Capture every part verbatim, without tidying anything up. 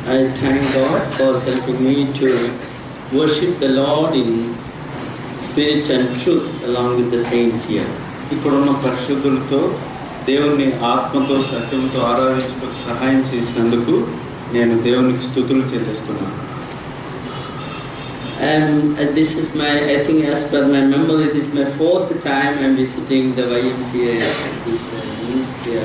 I thank God for helping me to worship the Lord in spirit and truth along with the saints here. ఇప్పుడున్న పరిశుద్ధులతో దేవుని ఆత్మతో సత్యంతో ఆరాధించడానికి సహాయం చేసినందుకు నేను దేవునికి స్తుతులు చెల్లిస్తున్నాను. And uh, this is my, I think as per my memory, this is my fourth time I'm visiting the Y M C A, this uh, ministry.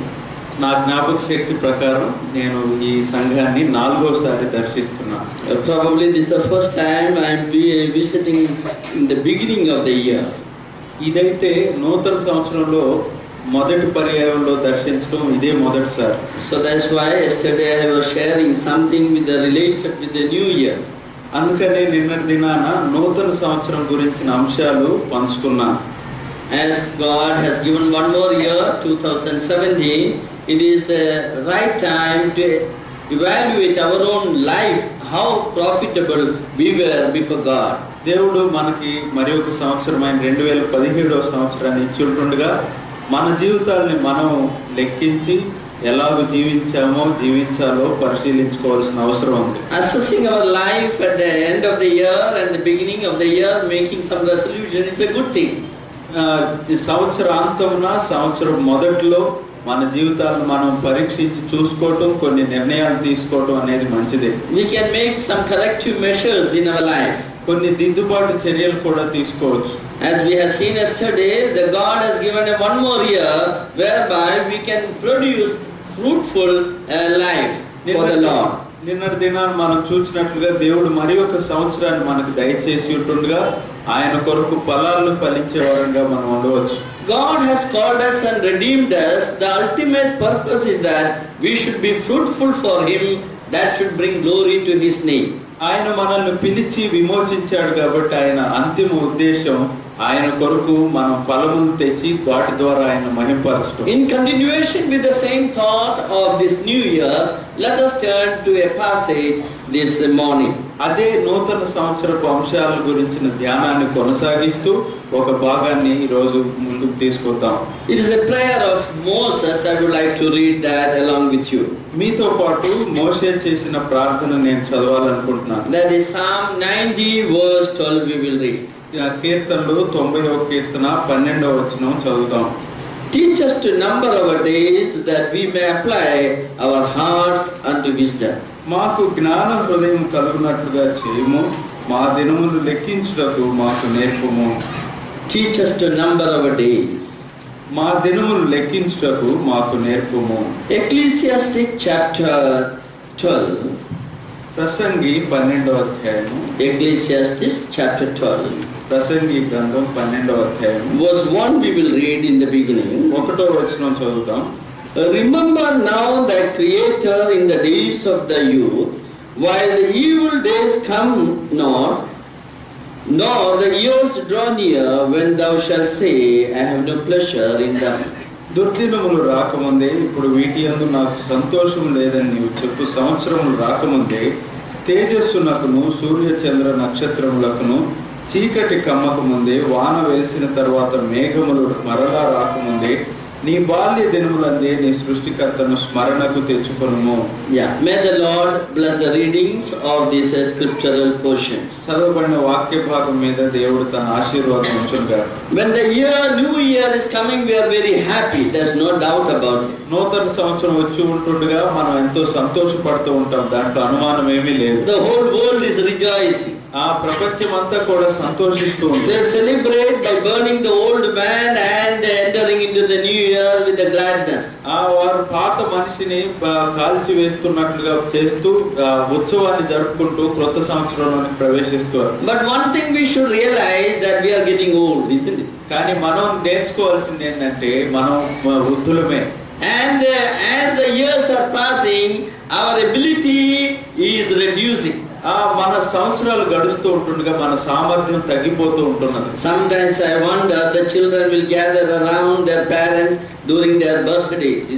నా జ్ఞాపక శక్తి ప్రకారం నేను ఈ సంఘాన్ని నాలుగోసారి దర్శిస్తున్నాను. Uh, probably this is the first time I'm visiting in the beginning of the year. ఇదైతే నూతన సంవత్సరంలో మొదటి పర్యాయంలో దర్శించడం ఇదే మొదటిసారి. So that's why yesterday I was sharing something with the related with the new year. అందుకనే నిన్నటి దినాన నూతన సంవత్సరం గురించిన అంశాలు పంచుకున్నాను. As God has given one more year, two thousand seventeen, it is a right time to evaluate our own life, how profitable we were before God. దేవుడు మనకి మరి ఒక సంవత్సరమైన రెండు వేల పదిహేడవ సంవత్సరాన్ని ఇచ్చి ఉంటుండగా మన జీవితాలని మనం లెక్కించి ఎలాగ జీవించామో జీవించాలో పరిశీలించుకోవాల్సిన అవసరం ఉంది. Assessing our life at the end of the year and the beginning of the year, making some resolution, it's a good thing. సంవత్సరాంతమున సంవత్సరం మొదట్లో మన జీవితాలను మనం పరీక్షించి చూసుకోవటం, కొన్ని నిర్ణయాలు తీసుకోవటం అనేది మంచిదే. We can make some corrective measures in our life. కొన్ని దిద్దుబాటు చర్యలు కూడా తీసుకోవచ్చు. As we have seen yesterday, the God has given a one more year whereby we can produce fruitful uh, life for the Lord. నిన్నటి దినాన్ని మనం చూసినట్లుగా దేవుడు మరి ఒక సంవత్సరాన్ని మనకు దయచేసి ఉంటుండగా ఆయన కొరకు ఫలాలను ఫలించే వారంగా మనం ఉండవచ్చు. God has called us and redeemed us. The ultimate purpose is that we should be fruitful for Him. That should bring glory to His name. ఆయన మనల్ని పిలిచి విమోచించాడు కాబట్టి ఆయన అంతిమ ఉద్దేశం ఆయన కొరకు మనం ఫలమును తెచ్చి వాటి ద్వారా ఆయన మహిమపరచడం. In continuation with the same thought of this new year, let us turn to a passage this morning. అదే నూతన సంవత్సరపు అంశాల గురించిన ధ్యానాన్ని కొనసాగిస్తూ ఒక భాగాన్ని ఈ రోజు ముందుకు తీసుకొద్దాం. It is a prayer of Moses. I would like to read that along with you. మీతో పాటు మోషే చేసిన ప్రార్థన నేను చదవాలనుకుంటున్నాను. That is Psalm ninety verse twelve we will read. కీర్తనలు తొంభైవ కీర్తన పన్నెండవ వచనం చదువుతాం. Teach us to number our days that we may apply our hearts unto wisdom. మాకు జ్ఞాన హృదయం కలుగునట్లుగా చేయము, మా దినములు లెక్కించుటకు మాకు నేర్పము. Teach us to number our days. మా దినములు లెక్కించుటకు మాకు నేర్పము. Ecclesiastic chapter twelve. ప్రసంగి పన్నెండవ అధ్యాయము. Ecclesiastes chapter twelve. ప్రసంగి గ్రంథం పన్నెండవ అధ్యాయం. Verse one we will read in the beginning. ఒకటో వచనం చదువుతాం. Remember now thy Creator in the days of thy youth, while the evil days come not, nor the years draw near, when thou shalt say, I have no pleasure in them. దుర్దినములు రాకముందే ఇప్పుడు వీటి యందు నాకు సంతోషం లేదని నీవు చెప్పు. సంవత్సరములు రాకముందే తేజస్సునకును సూర్య చంద్ర నక్షత్రములకును చీకటి కమ్మక ముందే వాన వేసిన తర్వాత మేఘములు మరలా రాకముందే నీ బాల్య దినములందే నీ సృష్టికర్తను స్మరణకు తెచ్చుకొనుము. Yeah, may the Lord bless the readings of these uh, scriptural portions. చదవబడిన వాక్య భాగం మీద దేవుడు తన ఆశీర్వాదం ఉంచుగాక. When the year, new year is coming, we are very happy. There's no doubt about it. నూతన సంవత్సరం వచ్చి ఉంటుండగా మనం ఎంతో సంతోషపడుతూ ఉంటాం, దాంట్లో అనుమానం ఏమీ లేదు. The whole world is rejoicing. ఆ ప్రపంచం అంతా కూడా సంతోషిస్తూ ఉంది. They celebrate by burning the old man and entering into the new year with the gladness. ఆ వారు పాత మనిషిని కాల్చి వేస్తున్నట్లుగా చేస్తూ ఉత్సవాన్ని జరుపుకుంటూ కొత్త సంవత్సరంలోకి ప్రవేశిస్తారు. But one thing we should realize that we are getting old, isn't it? కానీ మనం నేర్చుకోవాల్సింది ఏంటంటే మనం వృద్ధులమే. And uh, as the years are passing, our ability is reducing. ఆ మన సంవత్సరాలు గడుస్తూ ఉంటుండగా మన సామర్థ్యం తగ్గిపోతూ ఉంటున్నది. Sometimes I wonder the children will gather around their parents during their birthdays, isn't it?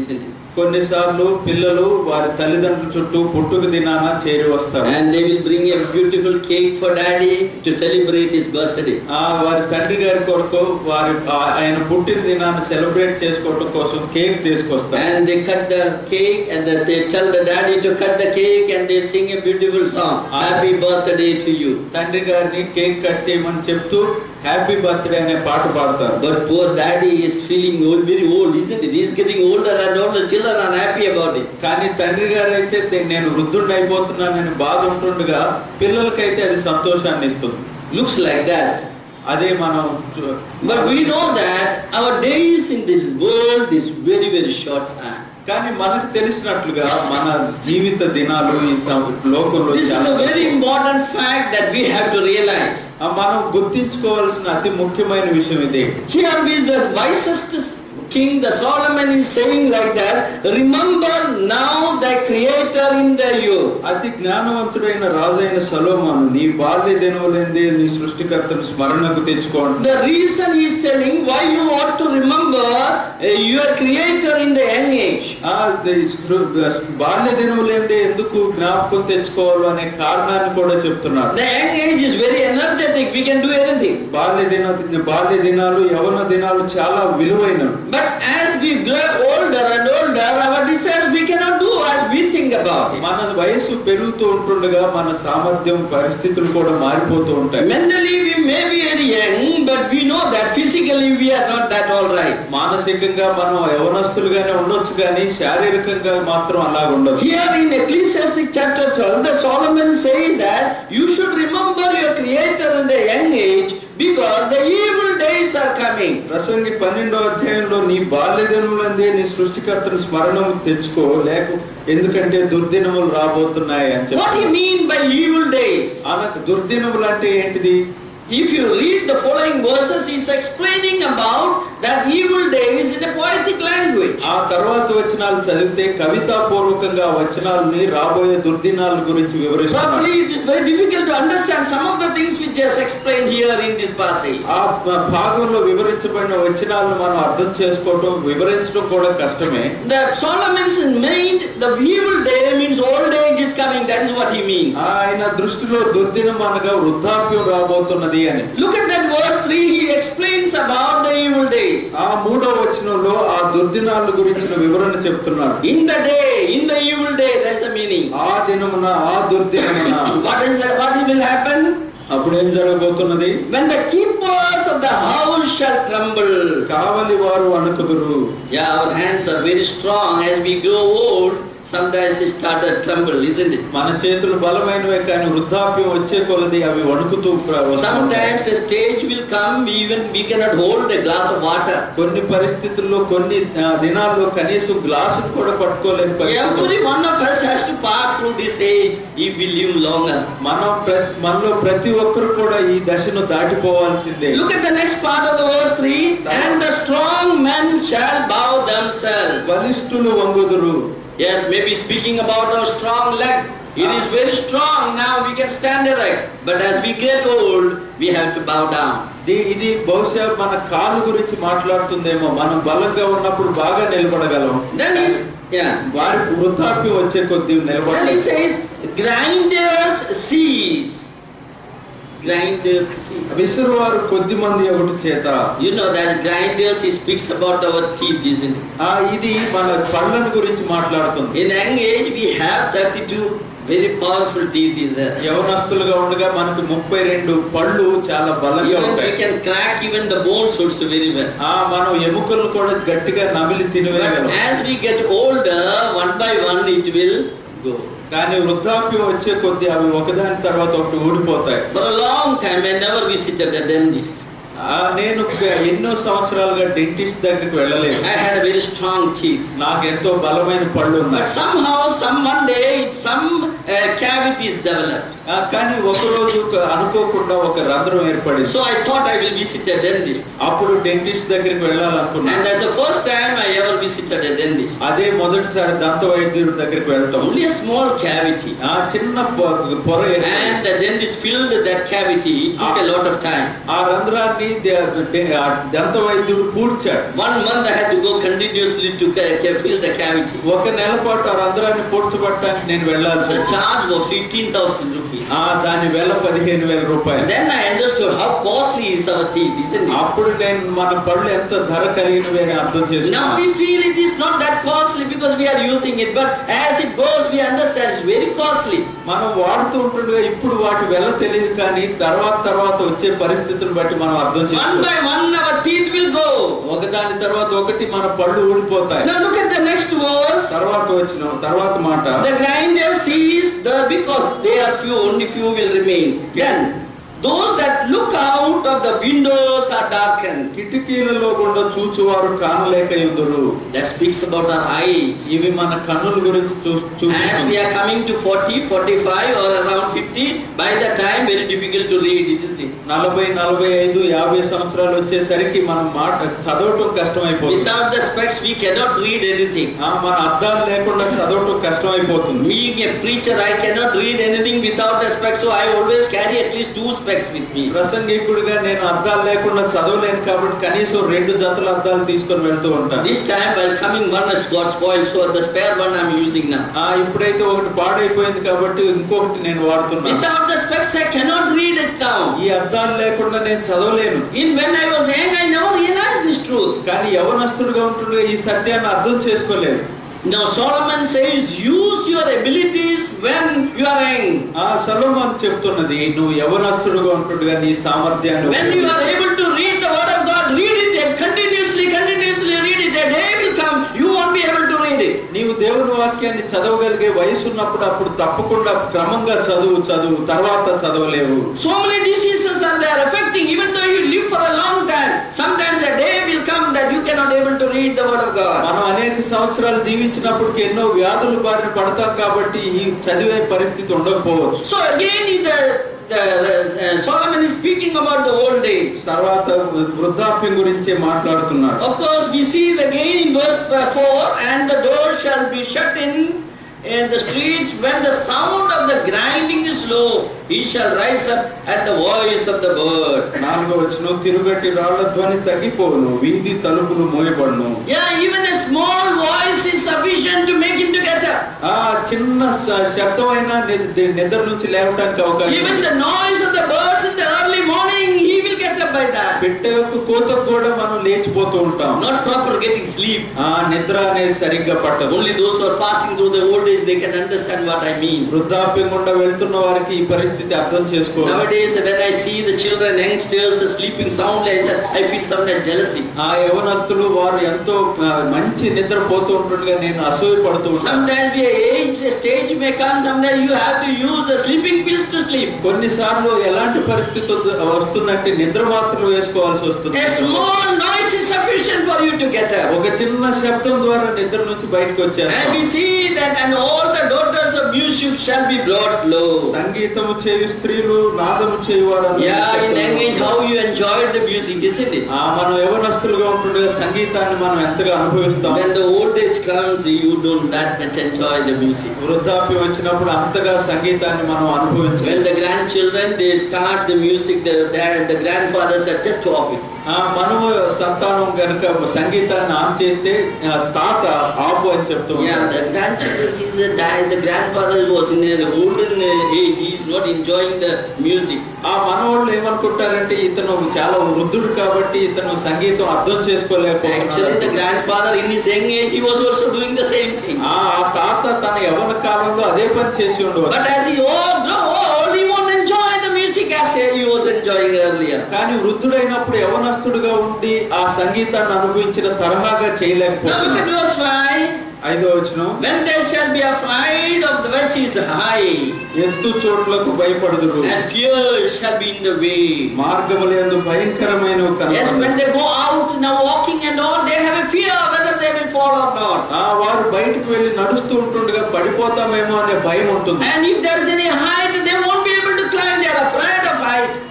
కొన్నిసార్లు పిల్లలు వారి తల్లిదండ్రుల చుట్టూ పుట్టుక దినాన చేరి వస్తారు. And they will bring a beautiful cake for daddy to celebrate his birthday. ఆ వారి తండ్రి గారి కొరకు వారి ఆయన పుట్టిన దినాన్ని సెలబ్రేట్ చేసుకోవడం కోసం కేక్ తీసుకొస్తారు. And they cut the cake and they tell the daddy to cut the cake and they sing a beautiful song. Happy birthday to you. తండ్రి గారిని కేక్ కట్ చేయమని చెప్తూ హ్యాపీ బర్త్డే అనే పాట పాడతారు. But poor daddy is feeling old, very old, isn't it? He is getting older and older. Children are happy about it. కానీ తండ్రి గారు అయితే నేను వృద్ధుడిని అయిపోతున్నానని బాధ ఉంటుండగా పిల్లలకైతే అది సంతోషాన్ని ఇస్తుంది. Looks like that. అదే మనం. But we know that our days in this world is very very short time. కానీ మనకు తెలిసినట్లుగా మన జీవిత దినాలు ఈ లోకంలో This is a very important fact that we have to realize. మనం గుర్తించుకోవాల్సిన అతి ముఖ్యమైన విషయం ఇది. Here is the wisest king, the Solomon is saying like that, remember now thy creator in the youth. అతి జ్ఞానవంతుడైన రాజైన సొలొమోను నీ బాల్య దినములందే నీ సృష్టికర్తను స్మరణకు తెచ్చుకోండి. The reason he is telling why you ought to remember uh, your creator in the young age. ఆ బాల్య దినములందే ఎందుకు జ్ఞాపకం తెచ్చుకోవాలి అనే కారణాన్ని కూడా చెప్తున్నాడు. The young age is very energetic, we can do anything. బాల్య దిన బాల్య దినాలు యవ్వన దినాలు చాలా విలువైనవి. But as we grow older and older, our desires we cannot do as we think about it. మన వయసు పెరుగుతూ ఉంటుండగా మన సామర్థ్యం పరిస్థితులు కూడా మారిపోతూ ఉంటాయి. Mentally we may be very young, but we know that physically we are not that all right. మానసికంగా మనం యవనస్తులుగానే ఉండొచ్చు కానీ శారీరకంగా మాత్రం అలా ఉండదు. Here in Ecclesiastes chapter twelve, the Solomon says that you should remember your creator in the young age because the evil days are coming. ప్రసంగి పన్నెండో అధ్యాయంలో నీ బాల్య దినములందే నీ సృష్టికర్తను స్మరణము తెచ్చుకో లేక ఎందుకంటే దుర్దినములు రాబోతున్నాయి అని చెప్పి. What do you mean by evil days? అనకు దుర్దినములు అంటే ఏంటిది? If you read the following verses, he is explaining about that evil days in a poetic language. ఆ తర్వాత వచనాలు చదివితే కవితాపూర్వకంగా వచనాలని రాబోయే దుర్దినాల గురించి వివరిస్తున్నాడు. Probably it is very difficult to understand some of the things which is explained here in this passage. ఆ భాగంలో వివరించబడిన వచనాలను మనం అర్థం చేసుకోవడం వివరించడం కూడా కష్టమే. The Solomon's mind, the evil day means old age is coming. That is what he means. ఆయన దృష్టిలో దుర్దినం అనగా వృద్ధాప్యం రాబోతున్నది అని. Look at that verse three. He explains about the evil days. ఆ మూడో వచనంలో ఆ దుర్దినాల గురించిన వివరణ చెప్తున్నాడు. In the day, in the evil day, that's the meaning. ఆ దినమున ఆ దుర్దినమున What is that? What will happen? అప్పుడు ఏం జరగబోతున్నది? When the keepers of the house shall tremble. కావలి వారు వణుకుదురు. Yeah, our hands are very strong. As we grow old, sometimes it starts to tremble, isn't it? మన చేతులు బలమైనవే కానీ వృద్ధాప్యం వచ్చే కొలది అవి వణుకుతూ వస్తాయి. Sometimes a stage will come, even we cannot hold a glass of water. కొన్ని పరిస్థితుల్లో కొన్ని దినాల్లో కనీసం గ్లాసు కూడా పట్టుకోలేని పరిస్థితి. Every one of us has to pass through this age if we live longer. మనం మనలో ప్రతి ఒక్కరు కూడా ఈ దశను దాటిపోవాల్సిందే. Look at the next part of the verse three. And the strong men shall bow themselves. బలిష్ఠులు వంగుదురు. Yes, maybe speaking about our strong leg. It is very strong now, we can stand erect. But as we get old, we have to bow down. ఇది బహుశా మన కాలు గురించి మాట్లాడుతుందేమో. మనం బలంగా ఉన్నప్పుడు బాగా నిలబడగలం. Then he yeah, వారి వృద్ధాప్యం వచ్చే కొద్ది నిలబడాలి. Then he says, grinders cease. Grinders cease. విసురువారు కొద్ది మంది ఒకటి చేత. You know that grinders, he speaks about our teeth, isn't it? ఆ ఇది మన పళ్ళను గురించి మాట్లాడుతుంది. In young age we have thirty-two very powerful teeth is there. యవనస్తులుగా ఉండగా మనకు ముప్పై రెండు పళ్ళు చాలా బలంగా ఉంటాయి. We can crack even the bones also very well. ఆ మనం ఎముకలు కూడా గట్టిగా నమిలి తినవేయగలం. As we get older, one by one it will go. కానీ వృద్ధాప్యం వచ్చే కొద్ది అవి ఒకదాని తర్వాత ఒకటి ఊడిపోతాయి. For a long time I never visited a dentist. నేను ఎన్నో సంవత్సరాలుగా డెంటిస్ట్ దగ్గరికి వెళ్ళలేదు. I had a very strong teeth. నాకు ఎంతో బలమైన పళ్ళు ఉన్నాయి. But somehow, some one day, some uh, cavities developed. కానీ ఒక రోజు అనుకోకుండా ఒక రంధ్రం ఏర్పడింది. So I thought I will visit a dentist. అప్పుడు డెంటిస్ట్ దగ్గరికి వెళ్ళాలనుకున్నాను. And that's the first time I ever visited a dentist. అదే మొదటిసారి దంత వైద్యుడి దగ్గరికి వెళ్తాం. Only a small cavity. ఆ చిన్న పొర. And the dentist filled that cavity. It took a lot of time. ఆ రంధ్రాన్ని దంత వైద్యుడు పూడ్చాడు. One month I had to go continuously to fill the cavity. ఒక నెల పాటు ఆ రంధ్రాన్ని పూడ్చబట్టడానికి నేను వెళ్ళాలి. The charge was fifteen thousand rupees. ఆ దాని వేల పదిహేను వేల రూపాయలు. Then I understood how costly is our teeth, isn't it? అప్పుడు నేను మన పళ్ళు ఎంత ధర కలిగినవి అని అర్థం చేసుకున్నాను. Now we feel it is not that costly because we are using it, but as it goes we understand it's very costly. మనం వాడుతూ ఉంటుండగా ఇప్పుడు వాటి వెల తెలియదు, కానీ తర్వాత తర్వాత వచ్చే పరిస్థితులను బట్టి మనం అర్థం చేసుకుంటాం. One by one our teeth will go. ఒకదాని తర్వాత ఒకటి మన పళ్ళు ఊడిపోతాయి. Now look at the next verse. తర్వాత వచ్చిన తర్వాత మాట. The grinder sees the because they are few, only few will remain. Then those that look out of the windows are darkened. కిటికీలలో గుండా చూచువారు కానలేకయుందురు. That speaks about our eyes. ఇవి మన కన్నుల గురించి చూస్తుంది. As we are coming to forty, forty-five or around fifty, by the time very difficult to read, isn't it? నలభై నలభై ఐదు యాభై సంవత్సరాలు వచ్చేసరికి మనం మాట చదవటం కష్టమైపోతుంది. Without the specs we cannot read anything. మన అద్దాలు లేకుండా చదవటం కష్టమైపోతుంది. Being a preacher I cannot read anything without the specs, so I always carry at least two specs with me. ప్రసంగికుడిగా నేను అద్దాలు లేకుండా చదవలేను కాబట్టి కనీసం రెండు జతల అద్దాలు తీసుకొని వెళ్తూ ఉంటాను. This time while coming one has got spoiled, so the spare one I am using now. ఆ ఇప్పుడైతే ఒకటి పాడైపోయింది కాబట్టి ఇంకొకటి నేను వాడుతున్నాను. Without the specs I cannot read it now. ఈ అద్దాలు లేకుండా నేను చదవలేను. In when I was young I never realized this truth. కానీ యవనస్తుడిగా ఉంటుండగా ఈ సత్యాన్ని అర్థం చేసుకోలేదు. Now Solomon says use your abilities when you are young. ఆ సొలొమోను చెప్తున్నది నువ్వు యవనస్తుడిగా ఉంటుండగా నీ సామర్థ్యాన్ని when you are able to read the word of God, read it and continuously continuously read it. A day will come you won't be able to read it. నీవు దేవుని వాక్యాన్ని చదవగలిగే వయసు ఉన్నప్పుడు అప్పుడు తప్పకుండా క్రమంగా చదువు చదువు తర్వాత చదవలేవు. So many diseases are there affecting, even though you live for a long time, sometimes a day will come that you cannot able to read the word of God. మనం అనేక సంవత్సరాలు జీవించినప్పుడు ఎన్నో వ్యాధుల బారిన పడతాం కాబట్టి ఈ చదివే పరిస్థితి ఉండకపోవచ్చు. So again the The, uh, Solomon is speaking about the old age. తర్వాత వృద్ధాప్యం గురించి మాట్లాడుతున్నాడు. Of course we see the again in verse four, and the door shall be shut in in the streets when the sound of the grinding is low, he shall rise up at the voice of the bird. నాలుగో వచనం తిరుగటి రాళ్ల ధ్వని తగ్గిపోవును, వీధి తలుపులు మోయబడును. Yeah, even a small voice is sufficient to make him to get up. ఆ చిన్న శబ్దమైన నిద్ర నుంచి లేవడానికి అవకాశం. Even the noise of the birds in the early morning, he will get up by that. పెట్టే కోత కూడా మనం లేచిపోతూ ఉంటాం. Not proper getting sleep. ఆ నిద్ర అనేది సరిగ్గా పట్టదు. Only those who are passing through the old age they can understand what I mean. వృద్ధాప్యం గుండా వెళ్తున్న వారికి ఈ పరిస్థితి అర్థం చేసుకోవాలి. Nowadays when I see the children, youngsters sleeping soundly, I feel sometimes jealousy. ఆ యవనస్తులు వారు ఎంతో మంచి నిద్ర పోతూ ఉంటుండగా నేను అసూయ పడుతూ ఉంటాను. Sometimes a age a stage may come, sometimes you have to use the sleeping pills to sleep. కొన్నిసార్లు ఎలాంటి పరిస్థితి వస్తుందంటే నిద్ర మాత్రం వేసుకోవాల్సి వస్తుంది. A small noise is sufficient for you to get up. ఒక చిన్న శబ్దం ద్వారా నిద్ర నుంచి బయటకు వచ్చేస్తాం. And we see that and all the daughters of music shall be brought low. సంగీతము చేయు స్త్రీలు నాదము చేయువారు. Yeah, in age how you enjoyed the music, isn't it? ఆ మనం యవనస్తులుగా ఉంటుండగా సంగీతాన్ని మనం ఎంతగా అనుభవిస్తాం. When the old age comes you don't that much enjoy the music. వృద్ధాప్యం వచ్చినప్పుడు అంతగా సంగీతాన్ని మనం అనుభవించలేం. When the grandchildren they start the music, the dad, the grandfathers are just off it. ఆ మనము సంతానం కనుక సంగీతాన్ని ఆన్ చేస్తే తాత ఆపు అని చెప్తూ ఉంటాడు. Yeah, the grandchildren, the dad, the grandfather was in the olden age, he is not enjoying the music. ఆ మనవాళ్ళు ఏమనుకుంటారంటే ఇతను చాలా వృద్ధుడు కాబట్టి ఇతను సంగీతం అర్థం చేసుకోలేకపోతున్నాడు. Actually the grandfather in his young age he was also doing the same thing. ఆ తాత తన యవ్వన కాలంలో అదే పని చేసి ఉండవచ్చు. But as he old, no, old, he won't enjoy the music as he was enjoying earlier. కానీ వృద్ధుడైనప్పుడు యవనస్తుడుగా ఉండి ఆ సంగీతాన్ని అనుభవించిన తరహాగా చేయలేకపోతున్నాడు. Now look at verse five. ఐదో వచనం. When they shall be afraid of the which is high, ఎత్తు చోట్లకు భయపడుదురు, and fear shall be in the way. మార్గములందు భయంకరమైనవి కనబడును. Yes, when they go out now walking and all, they have a fear whether they will fall or not. ఆ వారు బయటికి వెళ్ళి నడుస్తూ ఉంటుండగా పడిపోతామేమో అనే భయం ఉంటుంది. And if there is any height, they won't be able to climb. They are afraid of height. వారు ఏ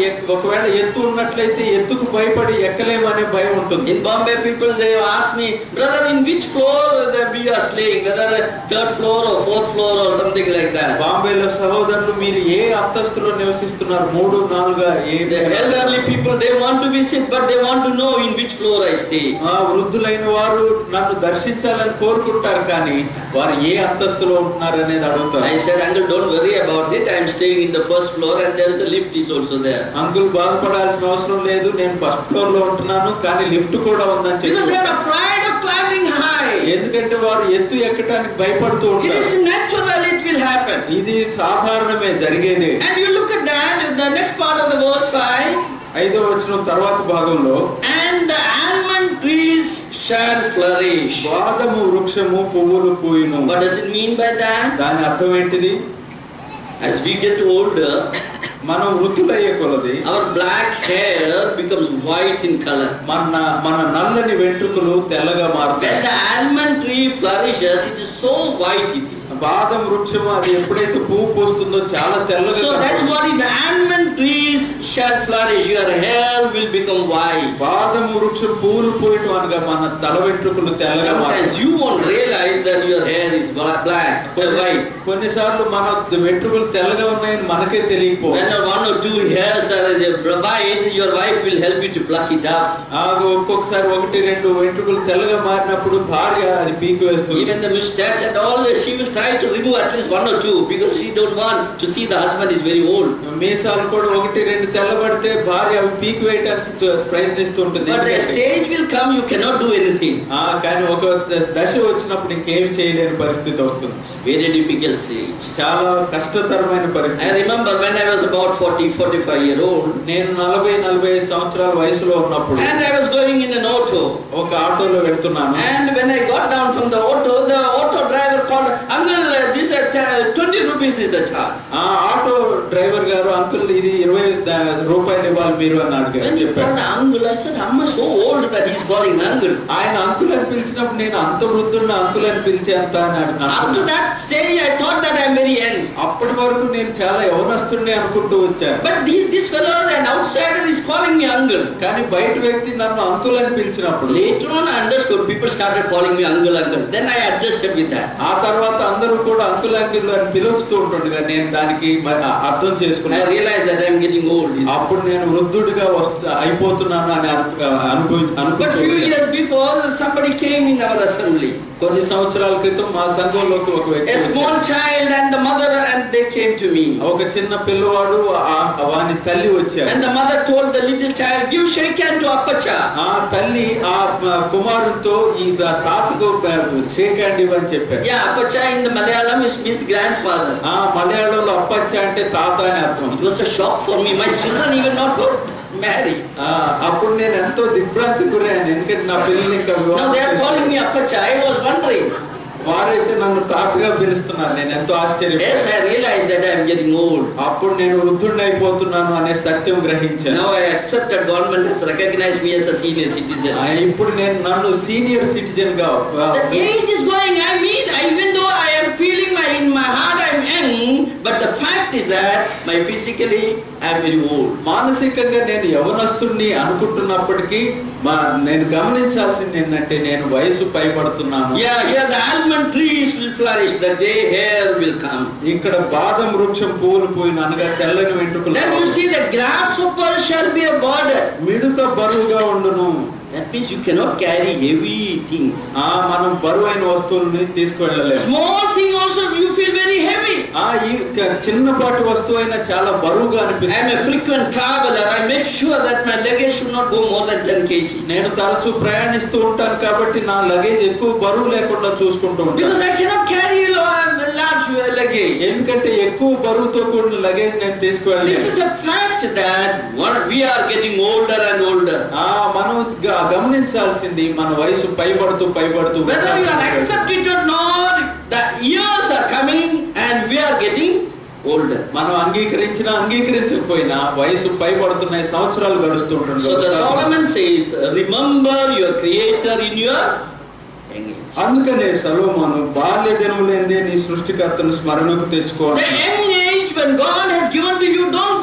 ఒకవేళ ఎత్తు ఉన్నట్లయితే ఎత్తుకు భయపడి ఎక్కలేమనే భయం ఉంటుంది. In Bombay, people they ask me, brother, in which floor we are staying, whether third floor or fourth floor or something like that. బాంబేలో సహోదరులు మీరు ఏ అంతస్తులో నివసిస్తున్నారు, మూడు నాలుగా? The elderly people they want to visit, but they want to know in which floor I stay. ఆ వృద్ధులైన వారు నన్ను దర్శించాలని కోరుకుంటారు, కానీ వారు ఏ అంతస్తులో ఉంటున్నారు అనేది అడుగుతారు. I said, uncle, don't worry about it. I am staying in the first floor and there is a lift is also there. Uncle బాధపడాల్సిన అవసరం లేదు, నేను ఫస్ట్ ఫ్లోర్ లో ఉంటున్నాను, కానీ లిఫ్ట్ కూడా ఉందని చెప్పి. Because they are afraid of climbing high. ఎందుకంటే వారు ఎత్తు ఎక్కడానికి భయపడుతూ ఉంటారు. It is natural, it will happen. ఇది సాధారణమే, జరిగేదే. And you look at that, the next part of the verse five. ఐదో వచనం తర్వాత భాగంలో, and the almond trees shall flourish. బాదము వృక్షము పువ్వులు పూయును. What does it mean by that? దాని అర్థం ఏంటిది? As we get older, మనం వృద్ధులయ్యే కొలది our black hair becomes white in color. మన మన నల్లని వెంట్రుకలు తెల్లగా మారుతాయి. When the almond tree flourishes, it is so white it is. బాదం వృక్షము అది ఎప్పుడైతే పువ్వు పూస్తుందో చాలా తెల్లగా. So that's what it, the almond trees shall flourish. Your hair will become white. బాదం వృక్షం పువ్వులు పూయటం అనగా మన తల వెంట్రుకలు తెల్లగా మారుతాయి. Sometimes you won't realize that your hair is black or white. కొన్నిసార్లు మన వెంట్రుకలు తెల్లగా ఉన్నాయని మనకే తెలియకపో. When one or two hairs are white, your wife will help you to pluck it up. ఆ ఒక్కొక్కసారి ఒకటి రెండు వెంట్రుకలు తెల్లగా మారినప్పుడు భార్య అది పీకి వేస్తుంది. Even the mustache and all, she will try to remove at least one or two because she don't want to see the husband is very old. మీసాలు కూడా ఒకటి రెండు తెల్లబడితే భార్య అవి పీకి వేయడానికి ప్రయత్నిస్తూ ఉంటుంది. But a stage will come, you cannot do anything. ఆ కానీ ఒక దశ వచ్చినప్పుడు ఇంకేం చేయలేని పరిస్థితి వస్తుంది. Very difficult stage. చాలా కష్టతరమైన పరిస్థితి. I remember when I was about forty, forty-five year old. నేను నలభై నలభై ఐదు సంవత్సరాల వయసులో ఉన్నప్పుడు And I was going in an auto. ఒక ఆటోలో వెళ్తున్నాను. And when I got down from the auto, the auto driver called, uncle, this is twenty rupees is the charge. ఆ ఆటో డ్రైవర్ గారు, అంకుల్ ఇది ఇరవై రూపాయలు ఇవ్వాలి మీరు అని అడిగారు. చెప్పారు. Uncle, I said, I'm so old that he's calling uncle. ఆయన అంకుల్ అని పిలిచినప్పుడు నేను అంత వృద్ధున్న అంకుల్ అని పిలిచేంత అని Up to అడుగుతాను. that stage, I thought that I'm very young. అప్పటి వరకు నేను చాలా యవనస్తుడిని అనుకుంటూ వచ్చాను. But this, this fellow, an outsider, is calling me uncle. కానీ బయట వ్యక్తి నన్ను అంకుల్ అని పిలిచినప్పుడు Later on, I understood. People started calling me uncle, uncle. Then I adjusted with that. ఆ తర్వాత అందరూ కూడా అంకుల్ అంకుల్ అని పిలుస్తూ ఉంటుండగా నేను దానికి మ- అర్థం I చేసుకున్నాను. realized that I'm getting old. అప్పుడు నేను వృద్ధుడిగా వస్తా అయిపోతున్నాను అని అనుభవి But few అనుకుంటున్నాను. years before, somebody came in our assembly. కొన్ని సంవత్సరాల క్రితం మా సంఘంలోకి ఒక వ్యక్తి A small వచ్చాడు. child and the mother, and they came to me. ఒక చిన్న పిల్లవాడు ఆ- వాని తల్లి వచ్చారు. And the mother told the little child, give shake hand to Appacha. ఆ తల్లి ఆ కుమారుడితో ఈ తాతకు షేక్ హ్యాండ్ ఇవ్వని చెప్పారు. Yeah, Appacha in the Malayalam is means grandfather. ఆ మలయాళంలో అప్పచ్చ అంటే తాత అని అర్థం. It was a shock for me. My children even not got married. ఆ అప్పుడు నేను ఎంతో దిగ్భ్రాంతి గురయ్యాను, ఎందుకంటే నా పిల్లల్ని ఇంకా Now వివాహం they are calling me Appacha. I was wondering. వారైతే నన్ను తాతగా పిలుస్తున్నారు. నేను ఎంతో ఆశ్చర్యం. Yes, I realized that I am getting old. అప్పుడు నేను వృద్ధుడిని అయిపోతున్నాను అనే సత్యం గ్రహించాను. Now I accept that government has recognized me as a senior citizen. ఆ, ఇప్పుడు నేను నన్ను సీనియర్ సిటిజన్ గా The age is going. I mean, even though I am feeling my in my heart I am young, but the fact is that my physically I am very old. మానసికంగా నేను యవనస్తుడిని అనుకుంటున్నప్పటికీ మా నేను గమనించాల్సింది ఏంటంటే నేను వయసు పైబడుతున్నాను. Yeah, here the almond trees will flourish. The day hair will come. ఇక్కడ బాదం వృక్షం పువ్వులు పూయిన అనగా తెల్లని వెంట్రుకలు. Then you see the grasshopper shall be a burden. మిడత బరువుగా ఉండును. That means you cannot carry heavy things. ఆ మనం బరువైన వస్తువుల్ని తీసుకువెళ్ళలేము. Small thing also you feel very heavy. ఆ ఈ చిన్నపాటి వస్తువు అయినా చాలా బరువుగా I am అనిపిస్తుంది. a frequent traveler. I make sure that my luggage should not go more than ten kilograms. నేను తరచూ ప్రయాణిస్తూ ఉంటాను కాబట్టి నా లగేజ్ ఎక్కువ బరువు లేకుండా చూసుకుంటూ ఉంటాను. Because I cannot carry a large luggage. ఎందుకంటే ఎక్కువ బరువుతో కూడిన లగేజ్ నేను This తీసుకువెళ్ళలేను. is a fact that one, we are getting older and older. ఆ మనం గ- గమనించాల్సింది మన వయసు పైబడుతూ పైబడుతూ Whether you are accepted or not, the years are coming and we are getting older. మనం అంగీకరించినా అంగీకరించకపోయినా వయసు పైబడుతున్నాయి, సంవత్సరాలు గడుస్తూ So the ఉంటుంది. Solomon says, remember your creator in your young age. అందుకనే సొలొమోను బాల్య దినములందే నీ సృష్టికర్తను స్మరణకు తెచ్చుకో. The young age when God has given to you, don't waste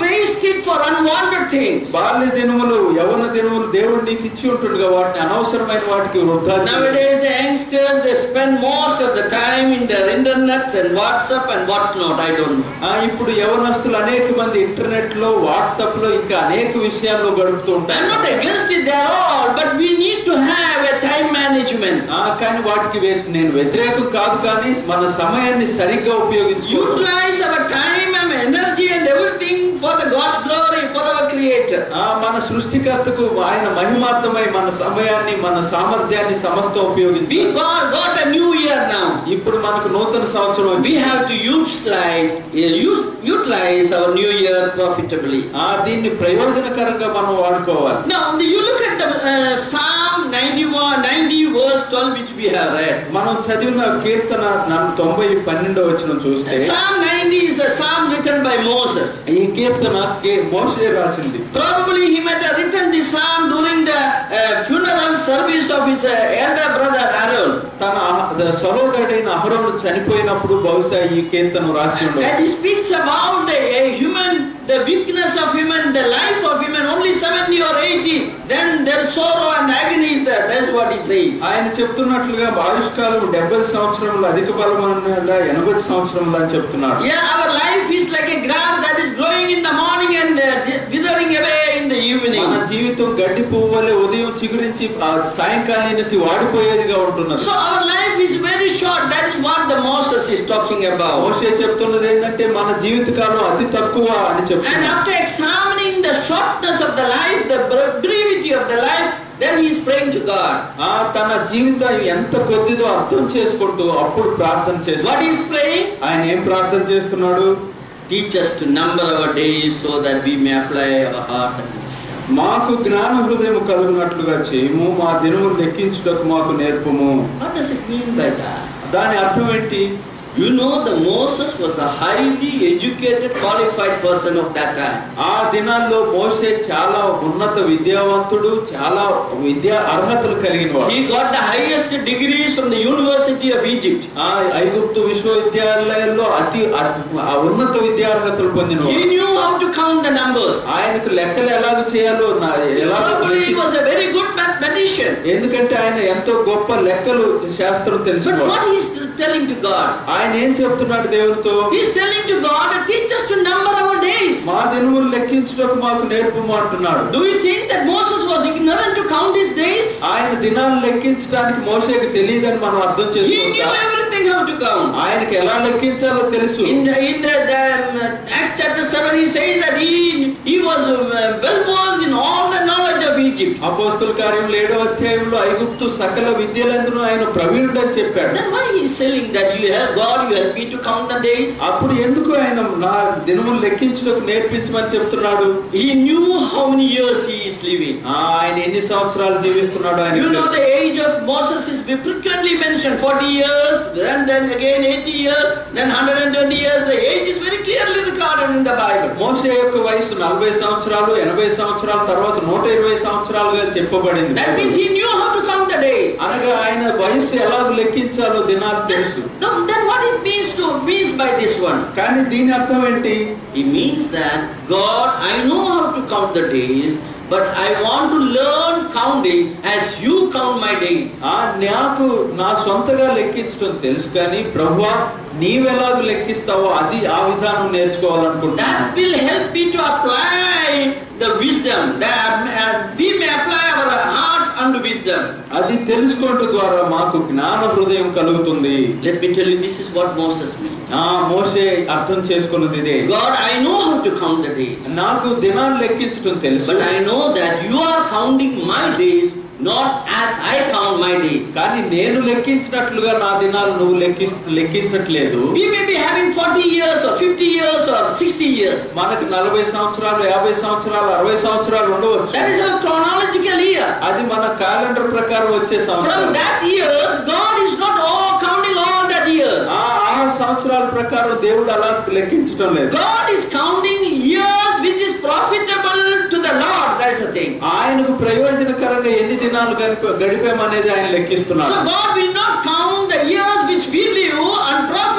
it for unwanted things. బాల్య దినములు యవ్వన దినములు దేవుడు నీకు ఇచ్చి ఉంటుండగా వాటిని అనవసరమైన వాటికి వృధా చేయకు. Nowadays the youngsters, they spend most of the time in their internet and WhatsApp and what not, I don't know. ఆ ఇప్పుడు యవనస్తులు అనేక మంది ఇంటర్నెట్ లో వాట్సాప్ లో ఇంకా అనేక విషయాల్లో గడుపుతూ I'm ఉంటారు. not against it at all, but we need to have a time management. ఆ కానీ వాటికి వే- నేను వ్యతిరేకం కాదు, కానీ మన సమయాన్ని సరిగ్గా ఉపయోగించుకోవాలి. Utilize our time and energy and everything for the God's glory, for our Creator. ఆ మన సృష్టికర్తకు ఆయన మహిమార్థమై మన సమయాన్ని మన సామర్థ్యాన్ని సమస్తం ఉపయోగించి We got, got a new year now. ఇప్పుడు మనకు నూతన సంవత్సరం We వచ్చింది. have to utilize, use, utilize our new year profitably. ఆ దీన్ని ప్రయోజనకరంగా మనం వాడుకోవాలి. Now, you look at the uh, Psalm ninety-one, ninety verse twelve, which we have read. మనం చదివిన కీర్తన నన్ను తొంభై పన్నెండో వచనం చూస్తే Psalm ninety is a psalm written by Moses. ఈ కీర్తన కే- మోషే రాసింది. Probably he might have written this psalm during the uh, funeral service of his uh, elder brother Aaron. తన అహ- సహోదరుడైన అహరోను చనిపోయినప్పుడు బహుశా ఈ కీర్తన రాసి And ఉండవచ్చు. he speaks about the uh, human, the weakness of human, the life of human, only seventy or eighty. Then their sorrow and agony is there. That's what he says. ఆయన చెప్తున్నట్లుగా ఆయుష్కాలం డెబ్బై సంవత్సరములు అధిక బలమైన ఎనభై సంవత్సరములు అని చెప్తున్నాడు. Yeah, our life is like a grass that is growing in the morning and uh, withering away in the evening. మన జీవితం గడ్డి పువ్వు వలె ఉదయం చిగురించి ఆ సాయంకాలానికి వాడిపోయేదిగా ఉంటున్నది. So our life is very short. That is what the Moses is talking about. మోషే చెప్తున్నది ఏంటంటే మన జీవితకాలం అతి తక్కువ అని And చెప్తున్నాడు. after examining the shortness of the life, the brevity of the life, then he is praying to God. ఆ తన జీవితం ఎంత కొద్దిదో అర్థం చేసుకుంటూ అప్పుడు ప్రార్థన What చేస్తాడు. he is praying? ఆయన ఏం ప్రార్థన చేస్తున్నాడు? Teach us to number our days so that we may apply our heart. మాకు జ్ఞాన హృదయం కలుగునట్లుగా చేయము, మా దినములు లెక్కించుటకు మాకు నేర్పము. What does it mean by that? దాని అర్థం ఏంటి? You know, the Moses was a highly educated, qualified person of that time. ఆ దినాల్లో మోషే చాలా ఉన్నత విద్యావంతుడు, చాలా విద్యా అర్హతలు కలిగిన వాడు. He got the highest degrees from the University of Egypt. ఆ ఐగుప్తు విశ్వవిద్యాలయాల్లో అతి ఆ ఉన్నత విద్యార్హతలు పొందిన He వాడు. knew how to count the numbers. ఆయనకు లెక్కలు ఎలాగ చేయాలో నా- ఎలా Probably he was a very good mathematician. ఎందుకంటే ఆయన ఎంతో గొప్ప లెక్కలు శాస్త్రం But తెలిసిన what he is telling to God? ఆయన ఏం చెప్తున్నాడు దేవునితో? He is telling to God, teach us to number our days. మా దినములు లెక్కించుటకు మాకు నేర్పము అంటున్నాడు. Do you think that Moses was ignorant to count his days? ఆయన దినాలు లెక్కించడానికి మోషేకి తెలియదని మనం అర్థం He knew చేసుకుంటాం. everything how to count. ఆయనకి ఎలా లెక్కించాలో తెలుసు. In the, in the, the um, Acts chapter seven, he says that he he was uh, well versed in all the knowledge of Egypt. అపోస్తల కార్యములు ఏడవ అధ్యాయంలో ఐగుప్తు సకల విద్యలందును ఆయన ప్రవీణుడని చెప్పాడు. Then why he is saying that you have God, you help me to count the days? అప్పుడు ఎందుకు ఆయన నా దినములు లెక్కించుటకు నేర్పించమని చెప్తున్నాడు? He knew how many years he is living. ఆ, ఆయన ఎన్ని సంవత్సరాలు జీవిస్తున్నాడు ఆయన You know, the age of Moses is frequently mentioned, forty years, then then again eighty years, then one hundred twenty years. The age is very clearly recorded in the Bible. మోషే యొక్క వయసు నలభై సంవత్సరాలు, ఎనభై సంవత్సరాల తర్వాత నూట ఇరవై సంవత్సరాలుగా చెప్పబడింది. That means he knew how to count the days. అనగా ఆయన వయసు ఎలా లెక్కించాలో దినాలు తెలుసు. Then, then what it means to means by this one? కానీ దీని అర్థం ఏంటి? It means that God, I know how to count the days, but I want to learn counting as you count my days. ఆ నాకు నా సొంతగా లెక్కించడం తెలుసు, కానీ ప్రభువా నీవెలాగ లెక్కిస్తావో అది ఆ విధానం నేర్చుకోవాలనుకుంటున్నాను. That will help me to apply the wisdom, that uh, we may apply our hearts unto wisdom. అది తెలుసుకోవడం ద్వారా మాకు జ్ఞాన హృదయం కలుగుతుంది. Let me tell you, this is what Moses means. ఆ మోషే అర్థం చేసుకున్నది ఇదే. God, I know how to count the days, నాకు దినాలు లెక్కించడం తెలుసు, but I know that you are counting my days, not as I count my days. కానీ నేను లెక్కించినట్లుగా నా దినాలు నువ్వు లెక్కి లెక్కించట్లేదు. We may be having forty years or fifty years or sixty years. మనకు నలభై సంవత్సరాలు, యాభై సంవత్సరాలు, అరవై సంవత్సరాలు ఉండవచ్చు. That is our chronological year. అది మన క్యాలెండర్ ప్రకారం వచ్చే From సంవత్సరం. that years, God is not all counting all that years. ఆ ఆ సంవత్సరాల ప్రకారం దేవుడు అలా లెక్కించడం లేదు. God is counting years which is profitable to the Lord. That is the thing. ఆయనకు ప్రయోజనకరంగా ఎన్ని దినాలు గడిప గడిపామనేది ఆయన లెక్కిస్తున్నాడు. So God will not count the years which we live unprofitable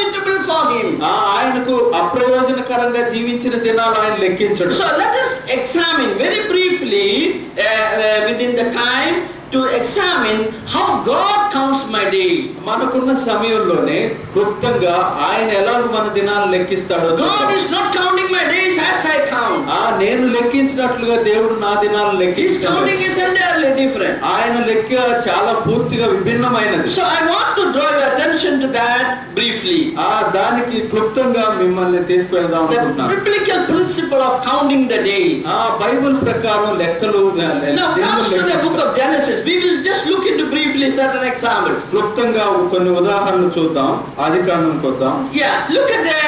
for him. ఆ ఆయనకు అప్రయోజనకరంగా జీవించిన దినాలు ఆయన లెక్కించడు. So let us examine very briefly uh, uh, within the time to examine how God counts my day. మనకున్న సమయంలోనే క్లుప్తంగా ఆయన ఎలా మన దినాలు లెక్కిస్తాడో. God is not counting my days as I count. ఆ నేను లెక్కించినట్లుగా దేవుడు నా దినాలు His లెక్కిస్తాడు. counting is entirely different. ఆయన లెక్క చాలా పూర్తిగా విభిన్నమైనది. So I want to draw your attention to that briefly. ఆ దానికి క్లుప్తంగా మిమ్మల్ని తీసుకెళ్దాం The అనుకుంటున్నాను. biblical principle of counting the days. ఆ బైబిల్ ప్రకారం లెక్కలు Now comes to the book of Genesis. We will just look into briefly certain examples. క్లుప్తంగా కొన్ని ఉదాహరణలు చూద్దాం. ఆదికాండంకి వద్దాం. Yeah, look at the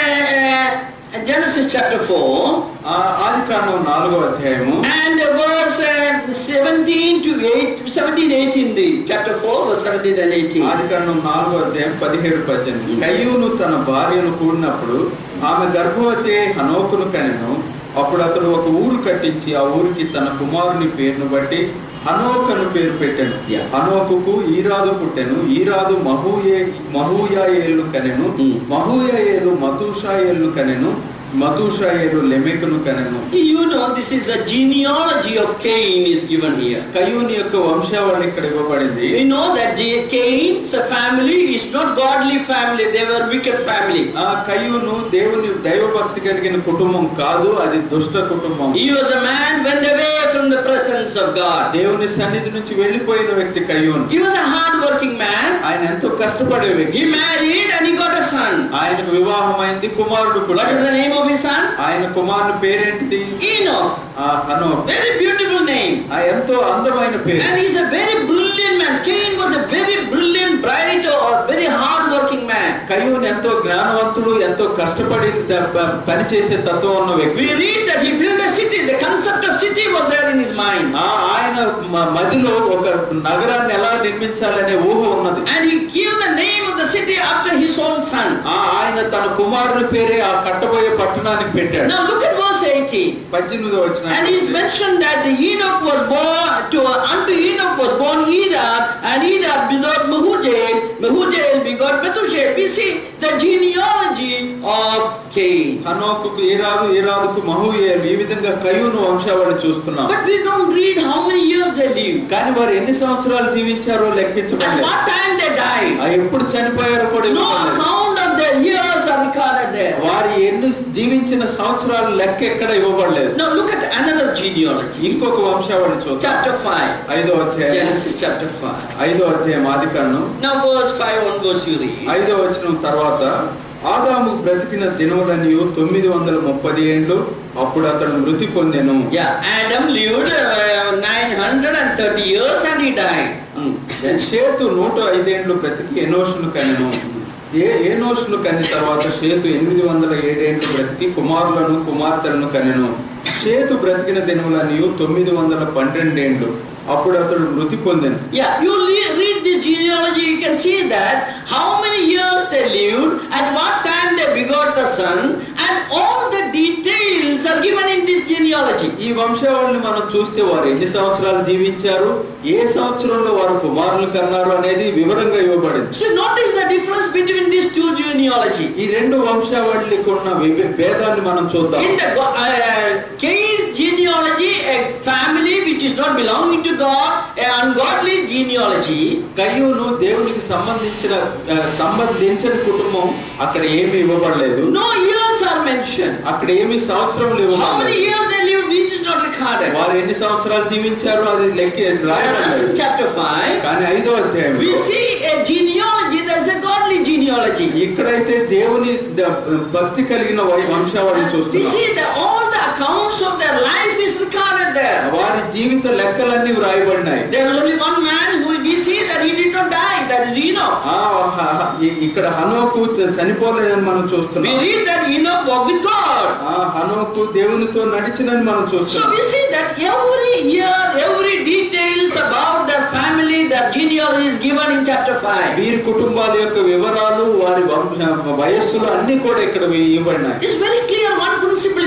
uh, Genesis chapter four. ఆ ఆదికాండం నాలుగో అధ్యాయము And uh, verse uh, seventeen to eight, seventeen, eighteen, the chapter four, verse seventeen and eighteen. ఆదికాండం నాలుగో అధ్యాయం పదిహేడు పద్దెనిమిది. కయ్యూను తన భార్యను కూడినప్పుడు ఆమె గర్భవతి అయి హనోకును కనెను. అప్పుడు అతడు ఒక ఊరు కట్టించి ఆ ఊరికి తన కుమారుని పేరును బట్టి హనోక్ అని పేరు పెట్టాను. హనోకుకు ఈరాదు పుట్టెను. ఈరాదు మహూయే మహూయాయేలు కనెను. మహూయాయేలు మతూషాయేలు కనెను. మతూషాయేలు లెమెకును కనెను. You know, this is the genealogy of Cain is given here. కయ్యూని యొక్క వంశావళి ఇక్కడ ఇవ్వబడింది. We know that the Cain's family is not godly family; they were wicked family. ఆ కయ్యూను దేవుని దైవభక్తి కలిగిన కుటుంబం కాదు, అది దుష్ట కుటుంబం. He was a man went away from the presence of God. దేవుని సన్నిధి నుంచి వెళ్ళిపోయిన వ్యక్తి కయ్యూను. He was a hard-working man. ఆయన ఎంతో కష్టపడే వ్యక్తి. He married and he got a son. ఆయనకు వివాహమైంది, కుమారుడు What పుట్టాడు. is the name of his son? ఆయన కుమారుని పేరేంటిది? Enoch. ఆ హనోక్. Very beautiful name. ఆ ఎంతో అందమైన పేరు. And he's a very brilliant man. Cain was a very brilliant, bright, or very hard-working man. కయ్యూను ఎంతో జ్ఞానవంతుడు, ఎంతో కష్టపడి పని చేసే తత్వం ఉన్న వ్యక్తి. We read that he built a city. The concept of city was there in his mind. ఆ ఆయన మదిలో ఒక నగరాన్ని ఎలా నిర్మించాలనే ఊహ ఉన్నది. And he gave the name of the city after his own son. ఆ ఆయన తన కుమారుని పేరే ఆ కట్టబోయే పట్టణానికి పెట్టాడు. Now look at verse eighteen. పద్దెనిమిదో వచ్చిన And it is mentioned that the Enoch was born to unto Enoch was born Irad, and Irad begot Mehujael. Mehujael begot Methuselah. We see the genealogy of Cain. హనోకుకు ఈరాదు, ఈరాదుకు మహూయేలు, ఈ విధంగా కయ్యూను వంశావళి చూస్తున్నాం. But we don't read how many years they lived. కానీ వారు ఎన్ని సంవత్సరాలు జీవించారో At లెక్కించబడలేదు. what time they died. ఆ ఎప్పుడు చనిపోయారో కూడా No ఇవ్వబడలేదు. account of their years are recorded there. వారి ఎన్ని జీవించిన సంవత్సరాలు లెక్క ఎక్కడ ఇవ్వబడలేదు. Now look at another genealogy. ఇంకొక వంశావళి చూద్దాం. Chapter five. ఐదో అధ్యాయం. Genesis chapter five. ఐదో అధ్యాయం ఆదికాండం. Now verse five onwards you read. ఐదో వచనం తర్వాత ఆదాము బ్రతికిన దినములన్నీ తొమ్మిది వందల ముప్పది ఏండ్లు. అప్పుడు అతడు మృతి పొందెను. Yeah, Adam lived uh, nine hundred thirty years and he died. Hmm. షేతు నూట ఐదేండ్లు బ్రతికి ఎనోషును కనెను. ఏ ఏనోషును కని తర్వాత షేతు ఎనిమిది వందల ఏడేండ్లు బ్రతికి కుమారులను కుమార్తెలను కనెను. షేతు బ్రతికిన దినములన్నీ తొమ్మిది వందల పన్నెండేండ్లు. అప్పుడు అతడు మృతి పొందెను. Yeah, you read this genealogy, you can see that how many years they lived, at what time they begot the son, and all the details are given in this genealogy. ఈ వంశావళిని మనం చూస్తే వారు ఎన్ని సంవత్సరాలు జీవించారు, ఏ సంవత్సరంలో వారు కుమారులు కన్నారు అనేది వివరంగా ఇవ్వబడింది. So notice the difference between these two genealogy. ఈ రెండు వంశావళికి ఉన్న విభే- భేదాన్ని మనం చూద్దాం. In the uh, Cain's genealogy, a family which is not belonging to God, an ungodly genealogy. కయ్యూను దేవునికి సంబంధించిన ఆ, సంబంధించిన కుటుంబం అక్కడ ఏమీ ఇవ్వబడలేదు. No years are mentioned. అక్కడ ఏమి సంవత్సరం How many ఇవ్వబడలేదు. years they lived, it is not recorded. వారు ఎన్ని సంవత్సరాలు జీవించారో అది లెక్క Whereas రాయబడలేదు. in chapter five, కానీ ఐదో అధ్యాయం we see a genealogy that is a godly genealogy. ఇక్కడైతే దేవుని ద- భక్తి కలిగిన వై- వంశావళిని We చూస్తున్నాం. see that all the accounts of their life is recorded there. వారి జీవిత లెక్కలన్నీ వ్రాయబడినాయి. There is only one man who we see that he did not die, that is Enoch. ఆ, హ- హ- ఇ- ఇక్కడ హనోకు చనిపోలేదని మనం We చూస్తున్నాం. read that Enoch walked with God. ఆ హనోకు దేవునితో నడిచినని మనం So చూస్తున్నాం. we see that every year, every details about their family, their genealogy is given in chapter five. వీరి కుటుంబాల యొక్క వివరాలు, వారి వంశ వయస్సులు అన్ని కూడా ఇక్కడ ఇవ్వబడినాయి. It's very clear. One principle is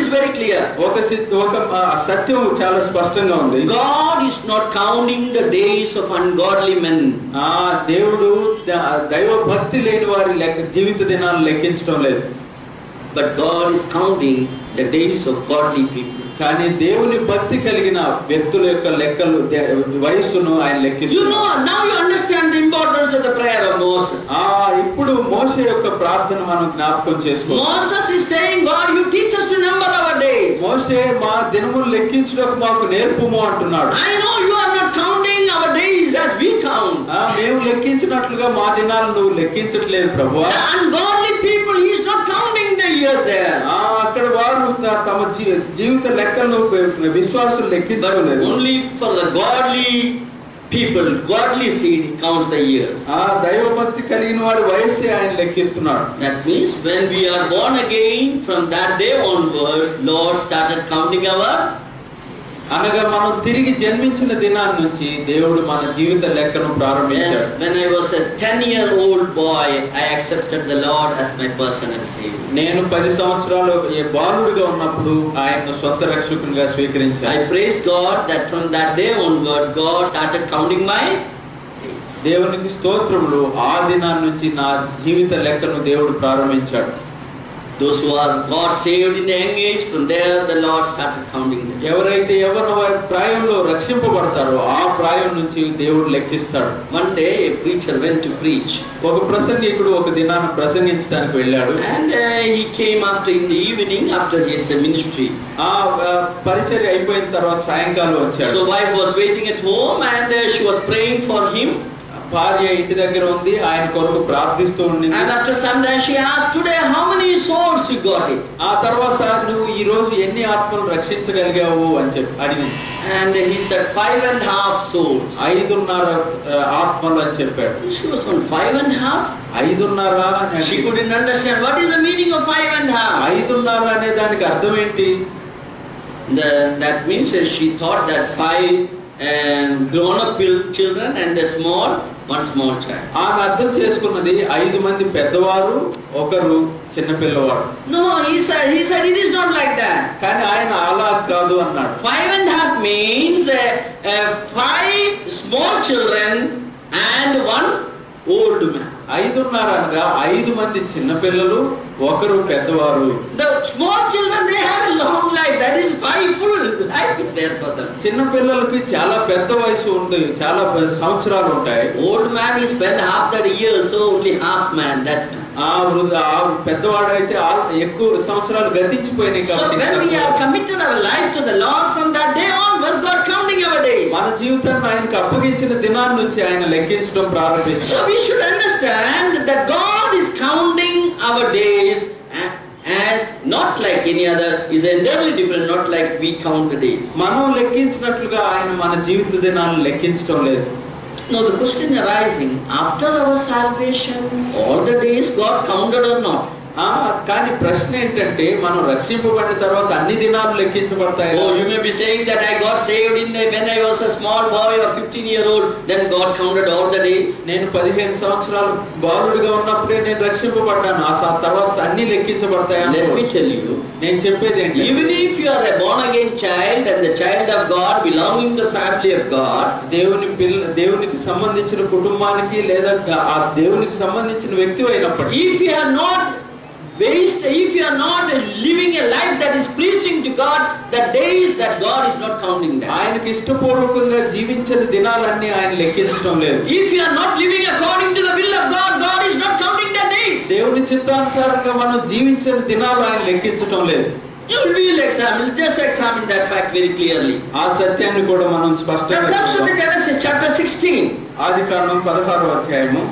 very clear. ఒక సిద్ధ- ఒక ఆ, సత్యం చాలా స్పష్టంగా ఉంది. God is not counting the days of ungodly men. ఆ దేవుడు ద- దైవ భక్తి లేని వారి లెక్క జీవిత దినాలు లెక్కించడం లేదు. But God is counting the days of godly people. కానీ దేవుని భక్తి కలిగిన వ్యక్తుల యొక్క లెక్కలు దే- వయస్సును ఆయన You లెక్కిస్తున్నారు. know, now you understand the importance of the prayer of Moses. ఆ ఇప్పుడు మోషే యొక్క ప్రార్థన మనం జ్ఞాపకం చేసుకోవాలి. Moses is saying, God, you teach us to number our days. మోషే మా దినములు లెక్కించుటకు మాకు నేర్పుము అంటున్నాడు. I know you are not counting our days as we count. ఆ మేము లెక్కించినట్లుగా మా దినాలు నువ్వు లెక్కించట్లేదు ప్రభువా. The ungodly people, he is not counting the years there. ఆ అక్కడ వారు త- తమ జీ- జీవిత లెక్కలను విశ్వాసులు But లెక్కించలేదు. only for the godly people, godly seed, he counts the years. ఆ దైవ భక్తి కలిగిన వాడి వయస్సే ఆయన లెక్కిస్తున్నాడు. That means when we are born again, from that day onwards, Lord started counting our. అనగా మనం తిరిగి జన్మించిన దినాన్ని నుంచి దేవుడు మన జీవిత లెక్కను ప్రారంభించాడు. Yes, when I was a ten-year-old boy, I accepted the Lord as my personal Savior. నేను పది సంవత్సరాలు ఏ బాలుడిగా ఉన్నప్పుడు ఆయన్ను సొంత రక్షకునిగా స్వీకరించాను. I praise God that from that day onward, God started counting my. దేవునికి స్తోత్రములు. ఆ దినాన్ని నుంచి నా జీవిత లెక్కను దేవుడు ప్రారంభించాడు. Those who are God saved in the young age, from there the Lord started counting them. ఎవరైతే ఎవరు వారి ప్రాయంలో రక్షింపబడతారో ఆ ప్రాయం నుంచి దేవుడు లెక్కిస్తాడు. One day a preacher went to preach, ఒక ప్రసంగికుడు ఒక దినాన్ని ప్రసంగించడానికి వెళ్ళాడు. and uh, he came after in the evening after his uh, ministry. ఆ ఆ, పరిచర్య అయిపోయిన తర్వాత సాయంకాలం వచ్చాడు. So wife was waiting at home, and uh, she was praying for him. భార్య ఇంటి దగ్గర ఉంది, ఆయన కొరకు ప్రార్థిస్తూ ఉండింది. And after some time she asked, today how many souls you got it? ఆ తర్వాత నువ్వు ఈ రోజు ఎన్ని ఆత్మలు రక్షించగలిగావు అని చెప్పి అడిగింది. And he said five and a half souls. ఐదున్నర ఆ, ఆత్మలు అని చెప్పాడు. She was on five and a half. ఐదున్నర అని She అంటే couldn't understand what is the meaning of five and a half. ఐదున్నర అనే దానికి అర్థం ఏంటి? The, that means that she thought that five and grown-up children and a small, one small child. ఆమె అర్థం చేసుకున్నది ఐదు మంది పెద్దవారు, ఒకరు చిన్న పిల్లవాడు. No, he said, he said it is not like that. కానీ ఆయన అలా కాదు అన్నాడు. Five and a half means uh, uh, five small children and one old man. ఐదున్నర అనగా ఐదు మంది చిన్న పిల్లలు, ఒకరు పెద్దవారు. The small children, they have a long life. That is five full life is there for them. చిన్న పిల్లలకి చాలా పెద్ద వయసు ఉంది, చాలా పెద్ద సంవత్సరాలు ఉంటాయి. Old man he spent half that year, so only half man. That's ఆ వృద్ధ ఆ పెద్దవాడైతే ఆ- ఎక్కువ సంవత్సరాలు గతించిపోయినాయి so when we కాబట్టి have committed our life to the Lord, from that day on, was God counting our days. మన జీవితాన్ని ఆయనకు అప్పగించిన దినాన్ని నుంచి ఆయన లెక్కించడం ప్రారంభించారు. So we should understand that God is counting our days as not like any other, is entirely different, not like we count the days. మనం లెక్కించినట్లుగా ఆయన మన జీవిత దినాలను లెక్కించడం లేదు. Now the question arising, after our salvation, all the days God counted or not? ఆ కానీ ప్రశ్న ఏంటంటే మనం రక్షింపబడిన తర్వాత అన్ని దినాలు లెక్కించబడతాయి. Oh, you may be saying that I got saved in the, when I was a small boy or fifteen year old, then God counted all the days. నేను పదిహేను సంవత్సరాలు బాలుడిగా ఉన్నప్పుడే నేను రక్షింపబడ్డాను, ఆ స- తర్వాత అన్ని లెక్కించబడతాయి. Let me tell you, నేను చెప్పేది ఏంటి? even if you are a born again child and the child of God belonging to the family of God, దేవుని పిల్ల దేవునికి సంబంధించిన కుటుంబానికి లేదా ఆ దేవునికి సంబంధించిన వ్యక్తి అయినప్పటికీ if you are not based, if you are not living a life that is pleasing to God, the days that God is not counting them. ఆయనకి ఇష్టపూర్వకంగా జీవించిన దినాలన్నీ ఆయన లెక్కించడం లేదు. If you are not living according to the will of God, God is not counting the days. దేవుని చిత్తానుసారంగా మనం జీవించిన దినాలు ఆయన లెక్కించడం లేదు. You will examine, just examine that fact very clearly. ఆ సత్యాన్ని కూడా మనం Now స్పష్టంగా comes to the చూద్దాం. Genesis chapter sixteen. ఆదికాండం పదహారవ అధ్యాయము.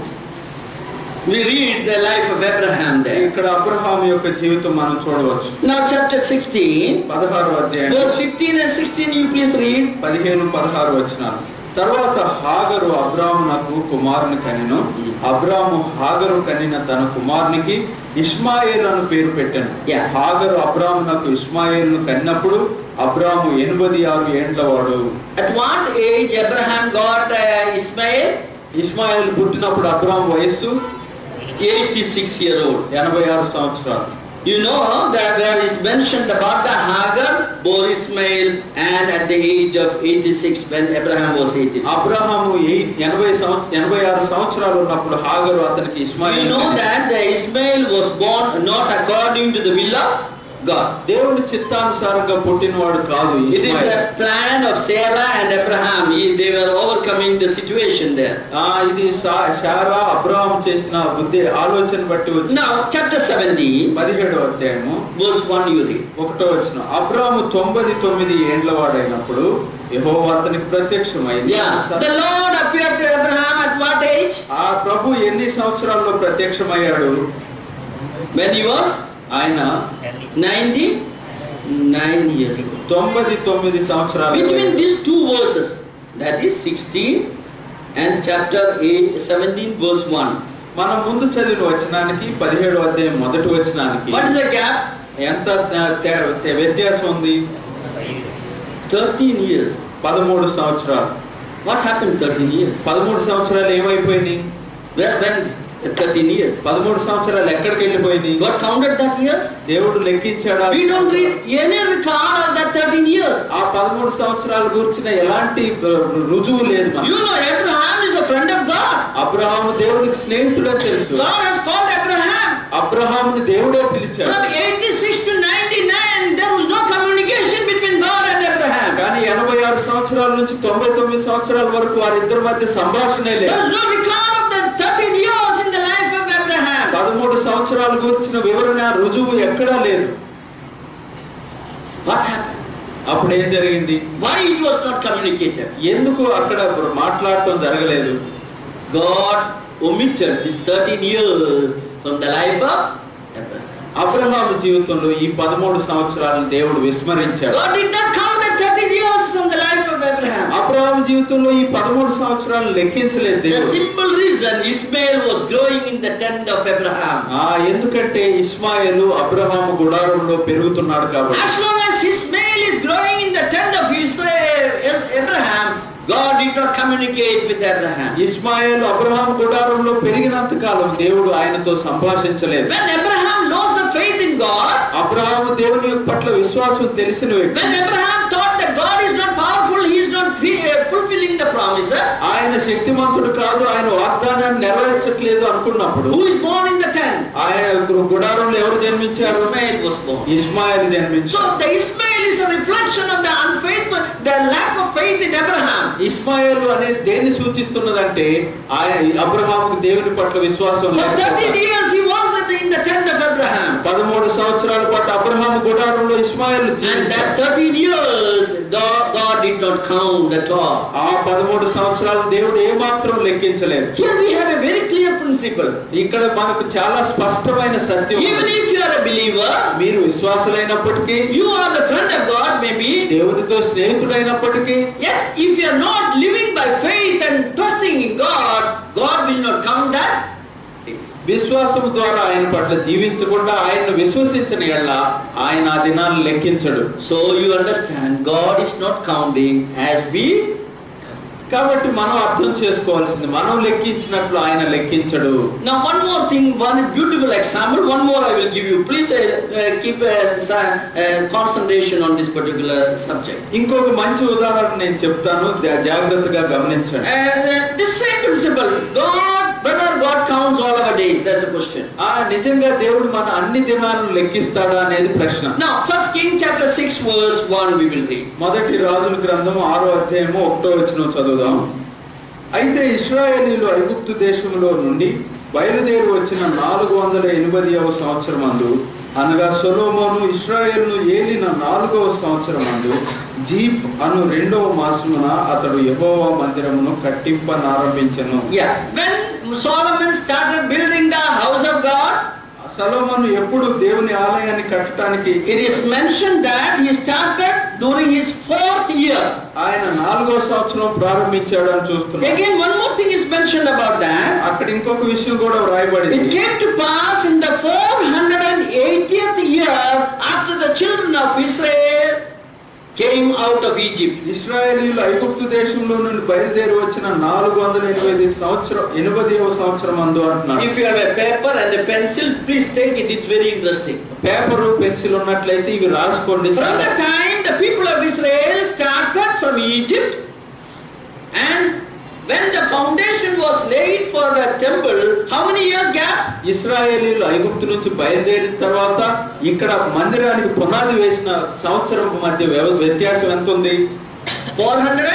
We read the life of Abraham there. ఇక్కడ అబ్రహాము యొక్క జీవితం మనం చూడవచ్చు. Now chapter sixteen, పదహారవ అధ్యాయం verse fifteen and sixteen, you please read. పదిహేను పదహారు వచనాలు. తర్వాత హాగరు అబ్రామునకు కుమారుని కనెను. అబ్రాము హాగరు కనిన తన కుమారునికి ఇష్మాయేలు అని పేరు పెట్టెను. Yeah. హాగరు అబ్రామునకు ఇష్మాయేలును కన్నప్పుడు అబ్రాము ఎనభై ఆరు ఏండ్ల వాడు. At what age Abraham got uh, Ismail? ఇష్మాయేలు పుట్టినప్పుడు అబ్రాము వయస్సు eighty-six year old. ఎనభై ఆరు సంవత్సరాలు. You know that there is mentioned about the Hagar bore Ishmael, and at the age of eighty-six, when Abraham was eighty-six. Abraham ఎనభై ఎనభై ఆరు సంవత్సరాలు ఉన్నప్పుడు హాగరు అతనికి ఇష్మాయేలు. You know that the Ishmael was born not according to the will of God. దేవుని చిత్తానుసారంగా పుట్టినవాడు కాదు. It is the plan of Sarah and Abraham. They were overcoming the situation there. ఆ ఇది శారా అబ్రహాము చేసిన బుద్ధి ఆలోచన బట్టి వచ్చి. Now chapter seventeen, పదిహేడవ అధ్యాయము verse one you read. ఒకటో వచనం. అబ్రహాము తొంభై తొమ్మిది ఏండ్ల వాడైనప్పుడు యెహోవా అతనికి ప్రత్యక్షమైంది. Yeah. The Lord appeared to Abraham at what age? ఆ ప్రభు ఎన్ని సంవత్సరాల్లో ప్రత్యక్షమయ్యాడు? When he was ఆయన ninety-nine years ago. తొంభై తొమ్మిది సంవత్సరాలు. Between these two verses, that is sixteen and chapter eight, seventeen verse one. మనం ముందు చదివిన వచనానికి పదిహేడు అధ్యాయం మొదటి వచనానికి What is the gap? ఎంత వ్యత్యాసం ఉంది? thirteen years. పదమూడు సంవత్సరాలు. What happened thirteen years? పదమూడు సంవత్సరాలు ఏమైపోయినాయి? Where when thirteen years? పదమూడు సంవత్సరాలు ఎక్కడికి వెళ్ళిపోయింది? God counted that years? దేవుడు లెక్కించాడా? We don't read any record of that thirteen years. ఆ పదమూడు సంవత్సరాల గురించిన ఎలాంటి రుజువు లేదు. You know Abraham is a friend of God. Abraham దేవుడికి స్నేహితుడని తెలుసు. God has called Abraham. అబ్రహాముని దేవుడే పిలిచాడు. From eighty-six to ninety-nine there was no communication between God and Abraham. కానీ ఎనభై ఆరు సంవత్సరాల నుంచి తొంభై తొమ్మిది సంవత్సరాల వరకు వారిద్దరి మధ్య సంభాషణే లేదు. There was no record of the thirteen years in the life of Abraham. పదమూడు సంవత్సరాల గురించిన వివరణ రుజువు ఎక్కడా లేదు. What happened? అప్పుడు ఏం జరిగింది? Why it was not communicated? ఎందుకు అక్కడ మాట్లాడటం జరగలేదు? God omitted this thirteen years from the life of Abraham. Abraham జీవితంలో ఈ పదమూడు సంవత్సరాలను దేవుడు విస్మరించాడు. God did not count the thirteen years from the life of Abraham. Abraham జీవితంలో ఈ పదమూడు సంవత్సరాలను లెక్కించలేదు The దేవుడు. simple reason Ishmael was growing in the tent of Abraham. ఆ ఎందుకంటే ఇష్మాయేలు అబ్రహాము గుడారంలో పెరుగుతున్నాడు కాబట్టి. As long as Ishmael is growing in the tent of Israel, Abraham, God did not communicate with Abraham. ఇష్మాయేలు అబ్రహాము గుడారంలో పెరిగినంత కాలం దేవుడు ఆయనతో సంభాషించలేదు. When Abraham lost the faith in God, Abraham దేవుని పట్ల విశ్వాసం తెలిసిన వ్యక్తి. when Abraham thought that God is not powerful, he is not fulfilling the promises, ఆయన శక్తిమంతుడు కాదు, ఆయన వాగ్దానాన్ని నెరవేర్చట్లేదు అనుకున్నప్పుడు who is born in the tent? ఆయన గుడారంలో ఎవరు జన్మించారు? Ishmael was born. ఇష్మాయేలు జన్మించారు. So the Ishmael is a reflection of the unfaithful, the lack of faith in Abraham. ఇష్మాయేలు అనేది దేన్ని సూచిస్తున్నదంటే ఆయన అబ్రహాముకు దేవుని పట్ల విశ్వాసం For లేదు. thirteen years he was in the tent of Abraham. పదమూడు సంవత్సరాల పాటు అబ్రహాము గుడారంలో ఇష్మాయేలు And that thirteen years God, God did not count at all. ఆ పదమూడు సంవత్సరాలు దేవుడు ఏమాత్రం లెక్కించలేదు. Here we have a very clear principle. ఇక్కడ మనకు చాలా స్పష్టమైన సత్యం. Even if you are a believer, మీరు విశ్వాసులైనప్పటికీ, you are the friend of God maybe, దేవునితో స్నేహితుడైనప్పటికీ, yet if you are not living by faith and trusting in God, God will not count that. విశ్వాసం ద్వారా ఆయన పట్ల జీవించకుండా ఆయన్ను విశ్వసించిన యెడల ఆయన ఆ దినాన్ని లెక్కించడు. So you understand, God is not counting as we. కాబట్టి మనం అర్థం చేసుకోవాల్సింది, మనం లెక్కించినట్లు ఆయన లెక్కించడు. Now one more thing, one beautiful example, one more I will give you. Please uh, uh, keep uh, uh, concentration on this particular subject. ఇంకొక మంచి ఉదాహరణ నేను చెప్తాను, జాగ్రత్తగా గమనించండి. Uh, this same principle, God, whether God counts all our days, that's the question. ఆ నిజంగా దేవుడు మన అన్ని దినాలను లెక్కిస్తాడా అనేది ప్రశ్న. Now First King chapter six verse one we will read. మొదటి రాజుల గ్రంథం ఆరో అధ్యాయము ఒకటో వచనం చదువుదాం. అయితే ఇశ్రాయేలీయులు ఐగుప్తు దేశంలో నుండి బయలుదేరి వచ్చిన నాలుగు వందల ఎనిమిదవ సంవత్సరమందు, అనగా సొలొమోను ఇశ్రాయేలును ఏలిన నాలుగవ సంవత్సరమందు జీప్ అను రెండవ మాసమున అతడు యెహోవా మందిరమును కట్టింపనారంభించెను. Yeah, when Solomon started building the house of God, సొలొమోను ఎప్పుడు దేవుని ఆలయాన్ని కట్టడానికి, it is mentioned that he started during his fourth year. ఆయన నాలుగో సంవత్సరం ప్రారంభించాడు అని చూస్తున్నాం. Again one more thing is mentioned about that. అక్కడ ఇంకొక విషయం కూడా వ్రాయబడింది. It came to pass in the four hundred eightieth year after the children of Israel came out of Egypt. ఇశ్రాయేలీయులు ఐగుప్తు దేశంలో నుండి బయలుదేరి వచ్చిన నాలుగు వందల ఎనభై ఐదు సంవత్సరం ఎనిమిదవ సంవత్సరం అందు అంటున్నాడు. If you have a paper and a pencil, please take it. It's very interesting. Paper pencil ఉన్నట్లయితే ఇవి రాసుకోండి. From the time the people of Israel started from Egypt, and when the foundation was laid for the temple, how many years gap? ఇశ్రాయేలీయులు ఐగుప్తు నుంచి బయలుదేరిన తర్వాత ఇక్కడ మందిరానికి పునాది వేసిన సంవత్సరం మధ్య వ్యత్యాసం ఎంత ఉంది? four hundred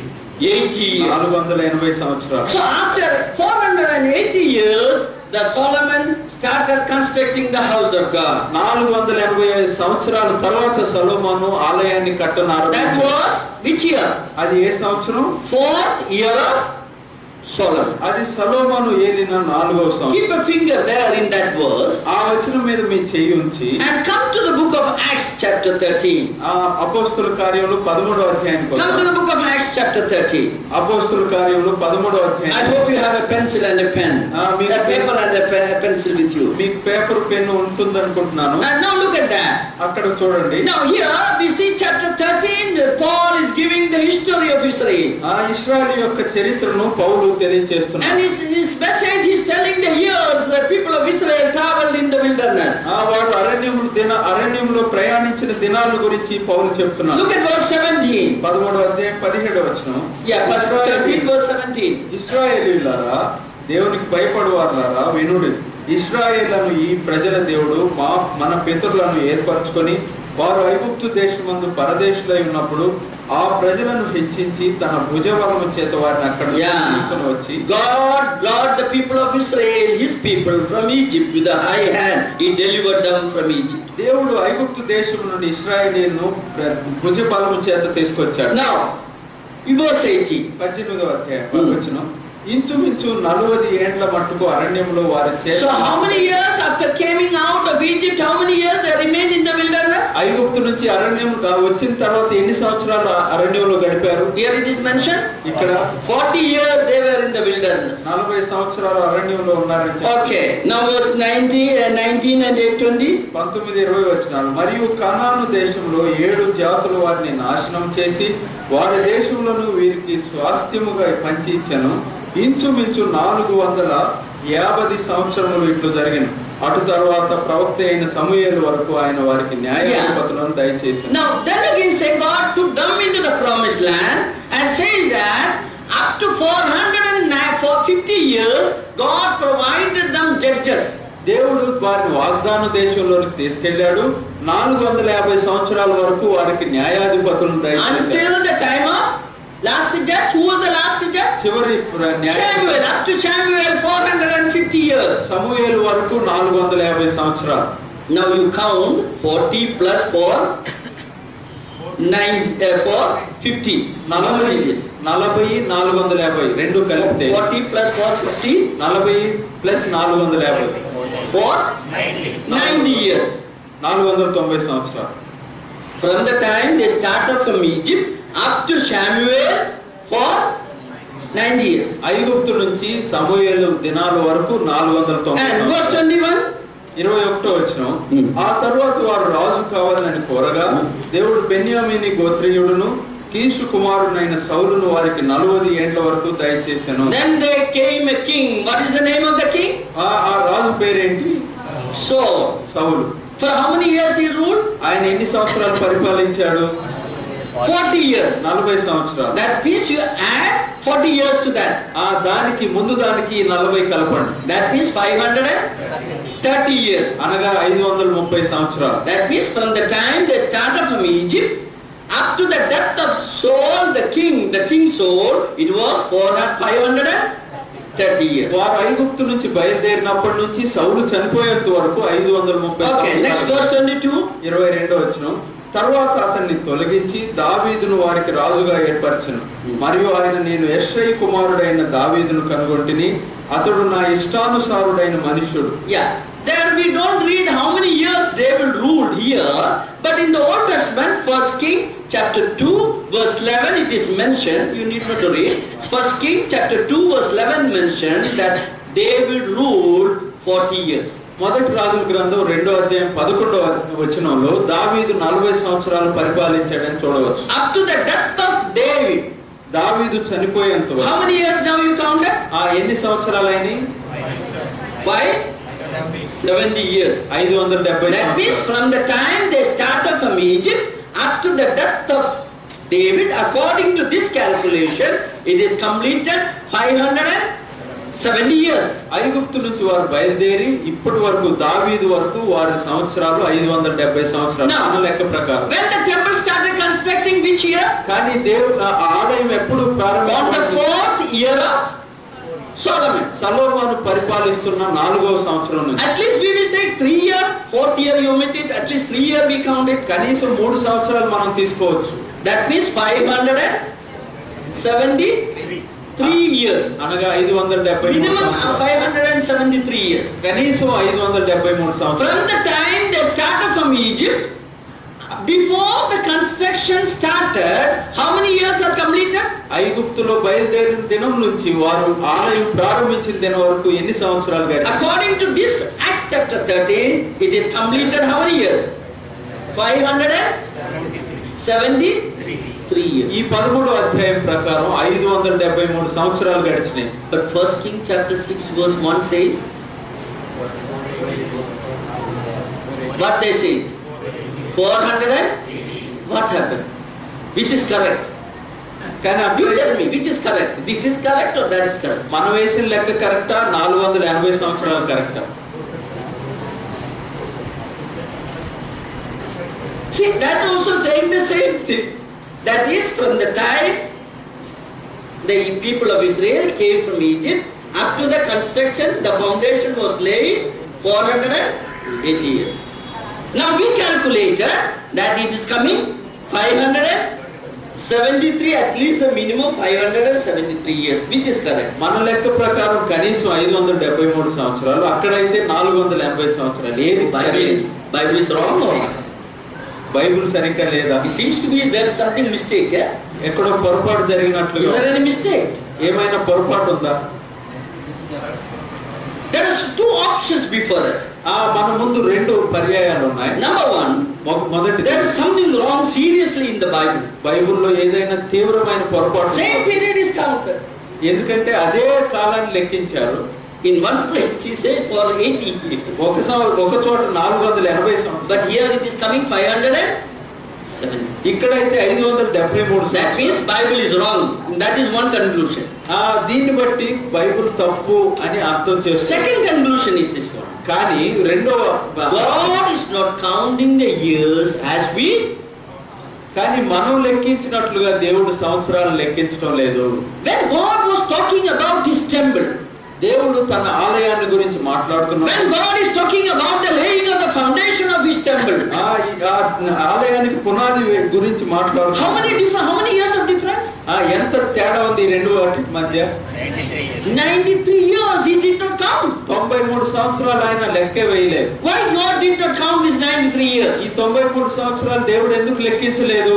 eighty years. నాలుగు వందల ఎనభై సంవత్సరాలు. So after four hundred eighty years, the Solomon started constructing the house of God. నాలుగు వందల ఎనభై ఐదు సంవత్సరాల తర్వాత సొలొమోను ఆలయాన్ని కట్టనారు. That was which year? అది ఏ సంవత్సరం? Fourth year of Solomon. అది సొలొమోను ఏలిన నాలుగవ సంవత్సరం. Keep a finger there in that verse. ఆ వచనం మీద మీ చెయ్యి ఉంచి and come to the book of Acts chapter thirteen. ఆ అపోస్తల కార్యములు పదమూడవ అధ్యాయానికి come to the book of Acts chapter thirteen. అపోస్తల కార్యములు పదమూడవ అధ్యాయం. I hope you have a pencil and a pen. ఆ మీ paper and a pen, pencil with you. మీకు పేపర్ పెన్ ఉంటుంది అనుకుంటున్నాను. and now look at that. అక్కడ చూడండి. now here we see chapter thirteen, Paul is giving the history of Israel. ఆ ఇశ్రాయేలు యొక్క చరిత్రను పౌలు తెలియజేస్తున్నాడు. and his, his message is telling the years the people of Israel traveled in the wilderness. ఆ వారు అరణ్యములో దిన అరణ్యములో ప్రయాణించిన దినాల గురించి పౌలు చెప్తున్నాడు. look at verse seventeen. పదమూడవ అధ్యాయం పదిహేడవ వచనం. yeah, thirteen verse seventeen. ఇశ్రాయేలీయులారా దేవునికి భయపడువారులారా వినుడి. ఇశ్రాయేలును ఈ ప్రజల దేవుడు మా మన పితరులను ఏర్పరచుకొని వారు ఐగుప్తు దేశమందు పరదేశులై ఉన్నప్పుడు ఆ ప్రజలను హెచ్చించి తన భుజబలము చేత వారిని అక్కడ తీసుకొని వచ్చి God brought the people of Israel, his people, from Egypt with a high hand. He delivered them from Egypt. దేవుడు ఐగుప్తు దేశం నుండి ఇశ్రాయేలీయులను భుజబలము చేత తీసుకొచ్చాడు. Now, in verse eighteen, పద్దెనిమిదవ అధ్యాయం వచనం. ఇంచుమించు నలభై ఏండ్ల మట్టుకు అరణ్యంలో వారి చేత. so how many years after coming out of Egypt, how many years they remained in the wilderness? ఐగుప్తు నుంచి అరణ్యం వచ్చిన తర్వాత ఎన్ని సంవత్సరాలు అరణ్యంలో గడిపారు? here it is mentioned. ఇక్కడ forty years they were in the wilderness. నలభై సంవత్సరాలు అరణ్యంలో ఉన్నారని. okay, now verse nineteen and nineteen and eight twenty. పంతొమ్మిది ఇరవై వచనాలు. మరియు కనాను దేశంలో ఏడు జాతులు వారిని నాశనం చేసి వారి దేశంలోను వీరికి స్వాస్థ్యముగా పంచి ఇచ్చాను. ఇంచుమించు నాలుగు వందల యాభై సంవత్సరములు ఇట్లు జరిగిన అటు తర్వాత ప్రవక్త అయిన సమూయేలు వరకు ఆయన వారికి న్యాయాధిపతులను దయచేశారు. now then again say God took them into the promised land and says that up to four hundred fifty years God provided them judges. దేవుడు వారిని వాగ్దాన దేశంలోకి తీసుకెళ్లాడు. నాలుగు వందల యాభై సంవత్సరాల వరకు వారికి న్యాయాధిపతులను దయచేశారు. until the time of last judge. who was the last judge? చివరి Samuel. up to Samuel four hundred fifty years. సమూయేలు వరకు నాలుగు వందల యాభై సంవత్సరాలు. now you count forty plus four nine uh, four fifty. నలభై నలభై నాలుగు వందల యాభై రెండు కలిపితే forty plus four fifty. నలభై ప్లస్ నాలుగు వందల యాభై four ninety years. నాలుగు వందల తొంభై సంవత్సరాలు. from the time they started from Egypt up to Samuel for ninety years. ఐగుప్తు నుంచి సమూయేలు దినాల వరకు నాలుగు వందల తొంభై. and verse twenty-one. ఇరవై ఒకటో వచనం. ఆ తరువాత వారు రాజు కావాలని కోరగా దేవుడు బెన్యామీని గోత్రీయుడును కీషు కుమారుడైన సౌలును వారికి నలభై ఏండ్ల వరకు దయచేశాను. then there came a king. what is the name of the king? ఆ ఆ రాజు పేరేంటి? Saul. Saul. for how many years he ruled? ఆయన ఎన్ని సంవత్సరాలు పరిపాలించాడు? forty years. నలభై సంవత్సరాలు. that means you add forty years to that. ఆ దానికి ముందు దానికి నలభై కలపండి. that means five hundred thirty years. అనగా ఐదు వందల ముప్పై సంవత్సరాలు. that means from the time they started from Egypt up to the death of Saul the king, the king Saul, it was five hundred thirty years. వారు ఐగుప్తు నుంచి బయలుదేరినప్పటి నుంచి సౌలు చనిపోయేంత వరకు ఐదు వందల ముప్పై. okay, next verse twenty-two. ఇరవై రెండో వచనం. తర్వాత అతన్ని తొలగించి దావీదును వారికి రాజుగా ఏర్పరచెను. మరియు ఆయన నేను యెష్షై కుమారుడైన దావీదును కనుగొంటిని. అతడు నా ఇష్టానుసారుడైన మనుష్యుడు. yeah, there we don't read how many years David ruled here, but in the Old Testament, First King chapter two verse eleven, it is mentioned. You need not to read. First King chapter two verse eleven mentions that David ruled forty years. మొదటి రాజుల గ్రంథం రెండో అధ్యాయం పదకొండవ వచనంలో దావీదు నలభై సంవత్సరాలు పరిపాలించాడని చూడవచ్చు. Up to the death of David. దావీదు చనిపోయేంత వరకు. How many years now you counted? ఆ ఎన్ని సంవత్సరాలైనవి? Five seventy years. ఐదు వందల డెబ్బై. That means from the time they started from Egypt up to the death of David, according to this calculation, it is completed five hundred seventy years. ఐగుప్తు నుంచి వారు బయలుదేరి ఇప్పటి వరకు దావీదు వరకు వారి సంవత్సరాలు ఐదు వందల డెబ్బై సంవత్సరాలు అన్న లెక్క ప్రకారం. When the temple started constructing, which year? కానీ దేవుడు ఆలయం ఎప్పుడు ప్రారంభం? the fourth year of Solomon. సొలొమోను పరిపాలిస్తున్న నాలుగవ సంవత్సరం నుంచి. At least we will take three year, fourth year you omit it, at least three year we count it. కనీసం మూడు సంవత్సరాలు మనం తీసుకోవచ్చు. That means five hundred seventy-three years. అనగా ఐదు వందల డెబ్బై మూడు minimum five hundred seventy-three years. కనీసం ఐదు వందల డెబ్బై మూడు సంవత్సరాలు. From the time they started from Egypt, before the construction started, how many years are completed? ఐగుప్తులో బయలుదేరిన దినం నుంచి వారు ఆలయం ప్రారంభించిన దినం వరకు ఎన్ని సంవత్సరాలు గడిచాయి? According to this Acts chapter thirteen, it is completed how many years? five hundred seventy-three years. ఈ పదమూడవ అధ్యాయం ప్రకారం ఐదు వందల డెబ్బై మూడు సంవత్సరాలు గడిచినాయి. But First Kings chapter six verse one says, what they say? four hundred and what happened? Which is correct? కానీ You tell me, which is correct? This is correct or that is correct? మనం వేసిన లెక్క కరెక్టా? నాలుగు వందల ఎనభై సంవత్సరాలు కరెక్టా? See, that's also saying the same thing. That is, from the time the people of Israel came from Egypt up to the construction, the foundation was laid four hundred eighty years. Now we calculated that it is coming five hundred seventy-three, at least the minimum five hundred seventy-three years, which is correct. మన లెక్క ప్రకారం కనీసం ఐదు వందల డెబ్బై మూడు సంవత్సరాలు, అక్కడైతే నాలుగు వందల ఎనభై సంవత్సరాలు. ఏది Bible, Bible is wrong or what? Bible సరిగ్గా లేదా? It seems to be there is something mistake. Yeah? ఎక్కడో పొరపాటు జరిగినట్లుగా. Is there any mistake? ఏమైనా పొరపాటు ఉందా? There are two options before us. ఆ మన ముందు రెండు పర్యాయాలు ఉన్నాయి. Number one, మొదటి, there is something wrong seriously in the Bible. బైబిల్లో ఏదైనా తీవ్రమైన పొరపాటు. Same period is counted. ఎందుకంటే అదే కాలాన్ని లెక్కించారు. In one place he says for eighty years. ఒక ఒక చోట నాలుగు వందల ఎనభై సంవత్సరాలు. But here it is coming five hundred seventy. ఇక్కడైతే ఐదు వందల డెబ్బై మూడు. That means Bible is wrong. That is one conclusion. ఆ దీన్ని బట్టి బైబిల్ తప్పు అని అర్థం చేస్తారు. Second conclusion is this one. కానీ రెండవ, God is not counting the years as we. కానీ మనం లెక్కించినట్లుగా దేవుడు సంవత్సరాలు లెక్కించడం లేదు. When God was talking about His temple, దేవుడు తన ఆలయాన్ని గురించి మాట్లాడుతున్నాడు. when God is talking about the laying of the foundation of His temple, ఆ ఆలయానికి పునాది గురించి మాట్లాడుతున్నాడు. how many different, how many years of difference? ఆ ఎంత తేడా ఉంది ఈ రెండు వాటి మధ్య? ninety-three years He did not count. తొంభై మూడు సంవత్సరాలు ఆయన లెక్కే వేయలేదు. Why God did not count these ninety-three years? ఈ తొంభై మూడు సంవత్సరాలు దేవుడు ఎందుకు లెక్కించలేదు?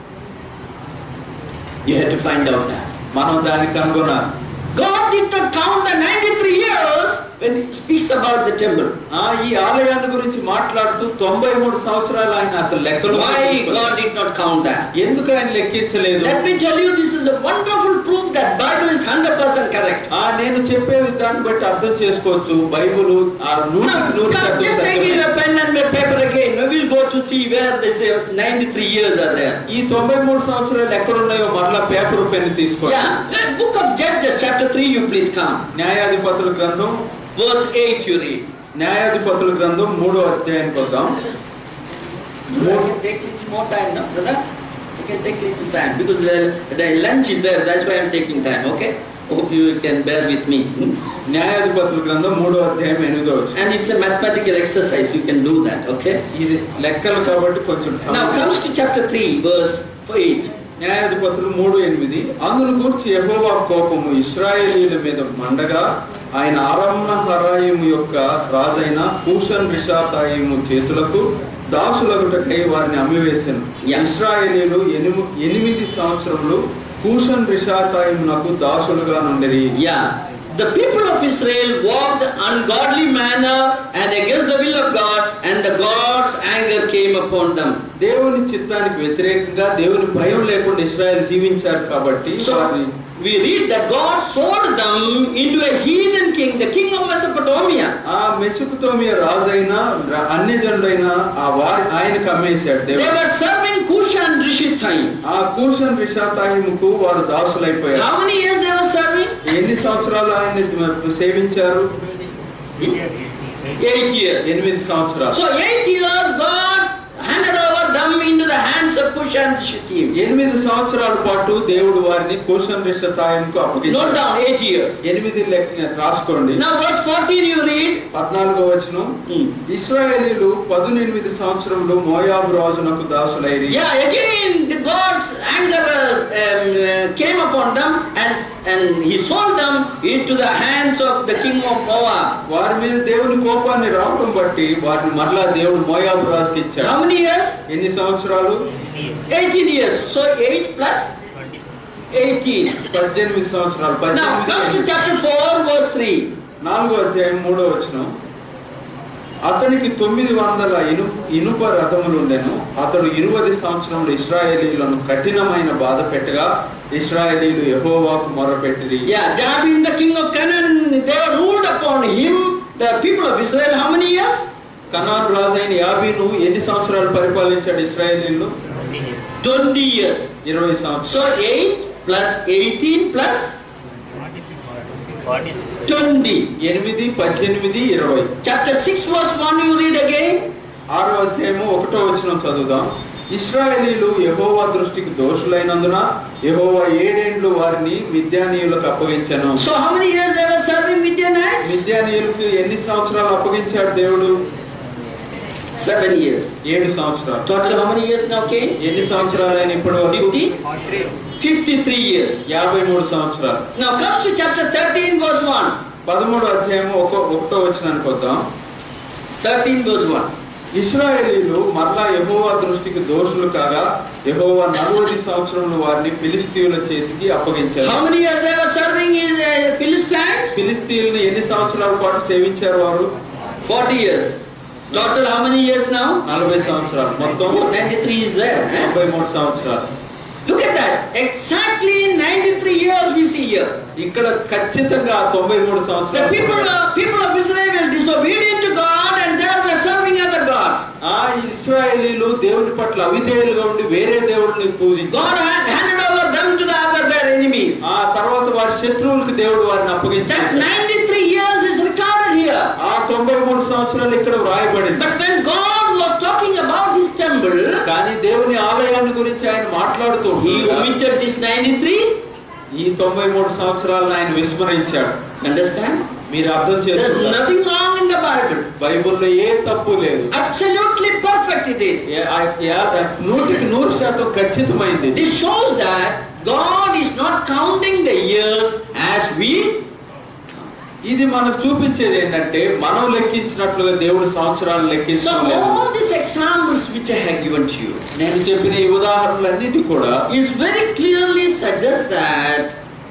You have to find out that. మనం దాన్ని కనుగొనాలి. God did not count the ninety-three years when He speaks about the temple. ఆ ఈ ఆలయాన్ని గురించి మాట్లాడుతూ తొంభై మూడు సంవత్సరాలు ఆయన అసలు లెక్కలు. Why God did not count that? ఎందుకు ఆయన లెక్కించలేదు? Let me tell you, this is a wonderful proof that Bible is one hundred percent correct. ఆ నేను చెప్పే దాన్ని బట్టి అర్థం చేసుకోవచ్చు బైబిల్ ఆ నూరు నూరు శాతం Just take a pen and paper again. We will go to see where they say ninety-three years are there. ఈ తొంభై మూడు సంవత్సరాలు ఎక్కడ ఉన్నాయో మరలా పేపర్ పెన్ తీసుకోండి. Yeah, the book of Judges chapter three, you please come. న్యాయాధిపతుల గ్రంథం Verse eight you read. న్యాయాధిపతుల గ్రంథం మూడో అధ్యాయానికి వద్దాం. You can take little more time now, brother. You can take little time because the, the lunch is there. That's why I'm taking time. Okay? Hope you can bear with me. న్యాయాధిపతుల గ్రంథం మూడో అధ్యాయం ఎనిమిదో వచనం. And it's a mathematical exercise. You can do that. Okay? ఇది లెక్కలు కాబట్టి కొంచెం. Now comes to chapter three, verse eight. న్యాయాధిపతులు మూడు ఎనిమిది. అందును గూర్చి యెహోవా కోపము ఇశ్రాయేలీయుల మీద మండగా ఆయన అరామ్న హరాయిము యొక్క రాజైన కూషన్ రిషాతాయిము చేతులకు దాసులగుటకై వారిని అమ్మివేసెను. ఇశ్రాయేలీయులు ఎనిమి ఎనిమిది సంవత్సరములు కూషన్ రిషాతాయిమునకు దాసులుగా నుండిరి. Yeah. the people of Israel walked ungodly manner and against the will of God, and the God's anger came upon them. దేవుని చిత్తానికి వ్యతిరేకంగా దేవుని భయం లేకుండా ఇశ్రాయేలు జీవించారు కాబట్టి So we read that God sold them into a heathen king, the king of Mesopotamia. ఆ మెసొపొతామియా రాజైన అన్యజనుడైన ఆ వారి ఆయనకు అమ్మేశాడు They దేవుడు. were serving Cushan Rishathaim. ఆ కూషన్ రిషాతాయిముకు వారు దాసులైపోయారు. How many years they were serving? ఎన్ని సంవత్సరాలు ఆయన సేవించారు? Eight years. ఎనిమిది సంవత్సరాలు. So eight years God handed over them into the hands of Cushan Rishathaim. ఎనిమిది సంవత్సరాల పాటు దేవుడు వారిని కూషన్ రిషాతాయిముకు Note అప్పగించాడు. down, eight years. ఎనిమిది లెక్క రాసుకోండి. Now verse fourteen you read. పద్నాలుగో వచనం, Hmm. ఇశ్రాయేలీయులు పదునెనిమిది సంవత్సరములు మోయాబు రాజునకు దాసులైరి. Yeah, again the God's anger uh, um, uh, came upon them, and and he sold them into the hands of the king of Moab. వారి మీద దేవుని కోపాన్ని రావడం బట్టి వారిని మరలా దేవుడు మోయాబు రాజుకి ఇచ్చాడు. How many years? ఎన్ని సంవత్సరాలు? eighteen years. So eight plus eighteen. పద్దెనిమిది సంవత్సరాలు. Now comes to పద్దెనిమిది chapter four verse three. నాలుగో అధ్యాయం మూడో వచనం, అతనికి తొమ్మిది వందల ఇను ఇనుప రథములు ఉండెను. అతడు ఇరువది సంవత్సరములు ఇశ్రాయేలీయులను కఠినమైన బాధ పెట్టగా ఇశ్రాయేలీయులు యెహోవాకు మొరపెట్టిరి. Yeah, Jabin the king of Canaan, they ruled upon him, the people of Israel. How many years? కనాను రాజైన యాబీను ఎన్ని సంవత్సరాలు పరిపాలించాడు ఇశ్రాయేలీయులు? twenty years. ఇరవై సంవత్సరాలు. So eight plus eighteen plus twenty. ఎనిమిది పద్దెనిమిది ఇరవై. Chapter six verse one you read again. ఆరో అధ్యాయము ఒకటో వచనం చదువుదాం. ఇశ్రాయేలీయులు యెహోవా దృష్టికి దోషులైనందున యెహోవా ఏడేండ్లు వారిని మిద్యానీయులకు అప్పగించెను. So how many years they were serving Midianites? మిద్యానీయులకు ఎన్ని సంవత్సరాలు అప్పగించాడు దేవుడు? Seven years. ఏడు సంవత్సరాలు. Total how many years now came? ఎన్ని సంవత్సరాలు అయిన ఇప్పటి వరకు? Fifty? Fifty-three years. యాభై మూడు సంవత్సరాలు. Now comes to chapter thirteen verse one. పదమూడో అధ్యాయము ఒక ఒకటో వచనానికి వద్దాం. Thirteen verse one. ఇశ్రాయేలీయులు మరలా యెహోవా దృష్టికి దోషులు కాగా యెహోవా నలభై సంవత్సరములు వారిని ఫిలిస్తీయుల చేతికి అప్పగించారు. How many years they were serving in uh, Philistines? ఫిలిస్తీయుల్ని ఎన్ని సంవత్సరాల పాటు సేవించారు వారు? Forty years. Total how many years now? నలభై సంవత్సరాలు. మొత్తం ninety-three is there. Eh? ముప్పై మూడు సంవత్సరాలు. Look at that. Exactly ninety-three years we see here. ఇక్కడ ఖచ్చితంగా తొంభై మూడు The సంవత్సరాలు. people of, people of Israel were disobedient to God, and they were serving other gods. ఆ ఇశ్రాయేలీయులు దేవుని పట్ల అవిధేయులుగా ఉండి వేరే దేవుడిని పూజించారు. God had handed over them to the other their enemies. ఆ తర్వాత వారి శత్రువులకు దేవుడు వారిని That అప్పగించారు. ninety-three years is recorded here. ఆ తొంభై మూడు సంవత్సరాలు ఇక్కడ వ్రాయబడింది. But when God was talking about his temple, కానీ దేవుని ఆలయాన్ని గురించి ఆయన మాట్లాడుతూ he omitted this ninety-three. ఈ తొంభై మూడు సంవత్సరాలను ఆయన విస్మరించాడు. Understand? మీరు అర్థం There's చేసుకుంటారు. nothing wrong in the Bible. బైబిల్లో ఏ తప్పు లేదు. Absolutely perfect it is. ఏ- ఆ- యా- నూటికి నూరు శాతం ఖచ్చితమైంది. This shows that God is not counting the years as we. ఇది మనకు చూపించేది ఏంటంటే మనం లెక్కించినట్లుగా దేవుడు సంవత్సరాలు So లెక్కించలేదు. all these examples which I have given to you నేను చెప్పిన ఈ ఉదాహరణలన్నిటి కూడా is very clearly suggest that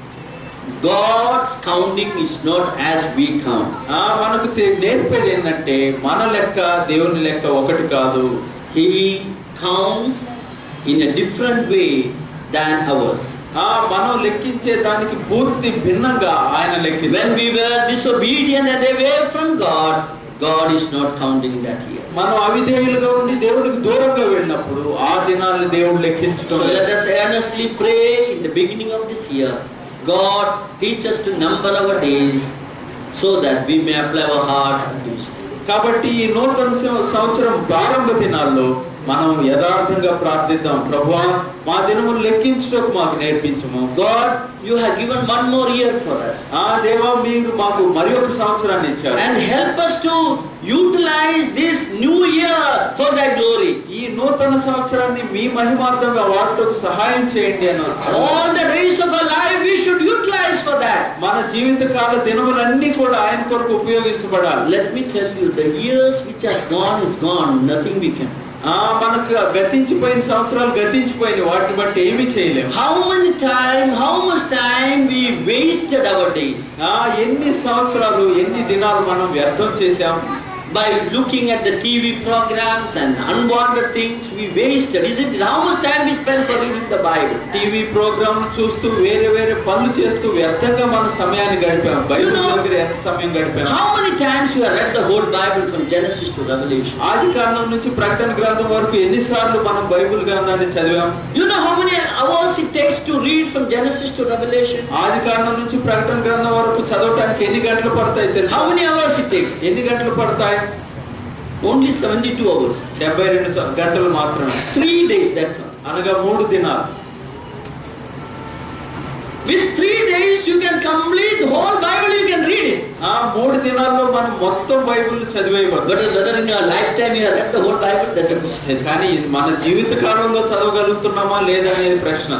God's counting is not as we count. ఆ మనకు తె- నేర్పేది ఏంటంటే మన లెక్క దేవుని లెక్క ఒకటి కాదు. He counts in a different way than ours. ఆ మనం లెక్కించే దానికి పూర్తి భిన్నంగా ఆయన లెక్కించారు. When we were disobedient and away from God, God is not counting that year. మనం అవిధేయులుగా ఉండి దేవుడికి దూరంగా వెళ్ళినప్పుడు ఆ దినాలను దేవుడు లెక్కించడం So let లేదు. us earnestly pray in the beginning of this year. God, teach us to number our days so that we may apply our heart unto His. కాబట్టి ఈ నూతన సం- సంవత్సరం ప్రారంభ దినాల్లో మనం యథార్థంగా ప్రార్థిద్దాం. ప్రభువా మా దినములు లెక్కించుటకు మాకు నేర్పించము. God, you have given one more year for us. ఆ దేవా మీరు మాకు మరి ఒక సంవత్సరాన్ని ఇచ్చారు. And help us to utilize this new year for thy glory. ఈ నూతన సంవత్సరాన్ని మీ మహిమార్థంగా వాడుటకు సహాయం చేయండి అని. All the days of our life we should utilize for that. మన జీవిత కాల దినములన్నీ కూడా ఆయన కొరకు ఉపయోగించబడాలి. Let me tell you, the years which are gone is gone, nothing we can. ఆ మనకు గతించిపోయిన సంవత్సరాలు గతించిపోయిన వాటిని బట్టి ఏమీ చేయలేము. How many time, how much time we wasted our days? ఆ ఎన్ని సంవత్సరాలు ఎన్ని దినాలు మనం వ్యర్థం చేశాం. By looking at the T V programs and unwanted things, we wasted. Isn't it? How much time we spend for reading the Bible? TV programme చూస్తూ వేరే వేరే పనులు చేస్తూ వ్యర్థంగా మన సమయాన్ని గడిపాం. బైబిల్ దగ్గర ఎంత సమయం గడిపాం. How many times you have read the whole Bible from Genesis to Revelation? ఆది కాండం నుంచి ప్రకటన గ్రంథం వరకు ఎన్నిసార్లు మనం బైబిల్ గ్రంథాన్ని చదివాం. You know how many hours it takes to read from Genesis to Revelation? ఆది కాండం నుంచి ప్రకటన గ్రంథం వరకు చదవటానికి ఎన్ని గంటలు పడతాయి తెలుసా? How many hours it takes? ఎన్ని గంటలు పడతాయి? Only seventy-two hours. డెబ్బై రెండు గంటలు మాత్రమే. Three days, that's all. అనగా మూడు దినాలు. With three days you can complete the whole Bible, you can read it. ఆ మూడు దినాల్లో మనం మొత్తం బైబిల్ చదివేయవచ్చు. But whether in your lifetime you have read the whole Bible, that's a question. కానీ మన జీవిత కాలంలో చదవగలుగుతున్నామా లేదనేది ప్రశ్న.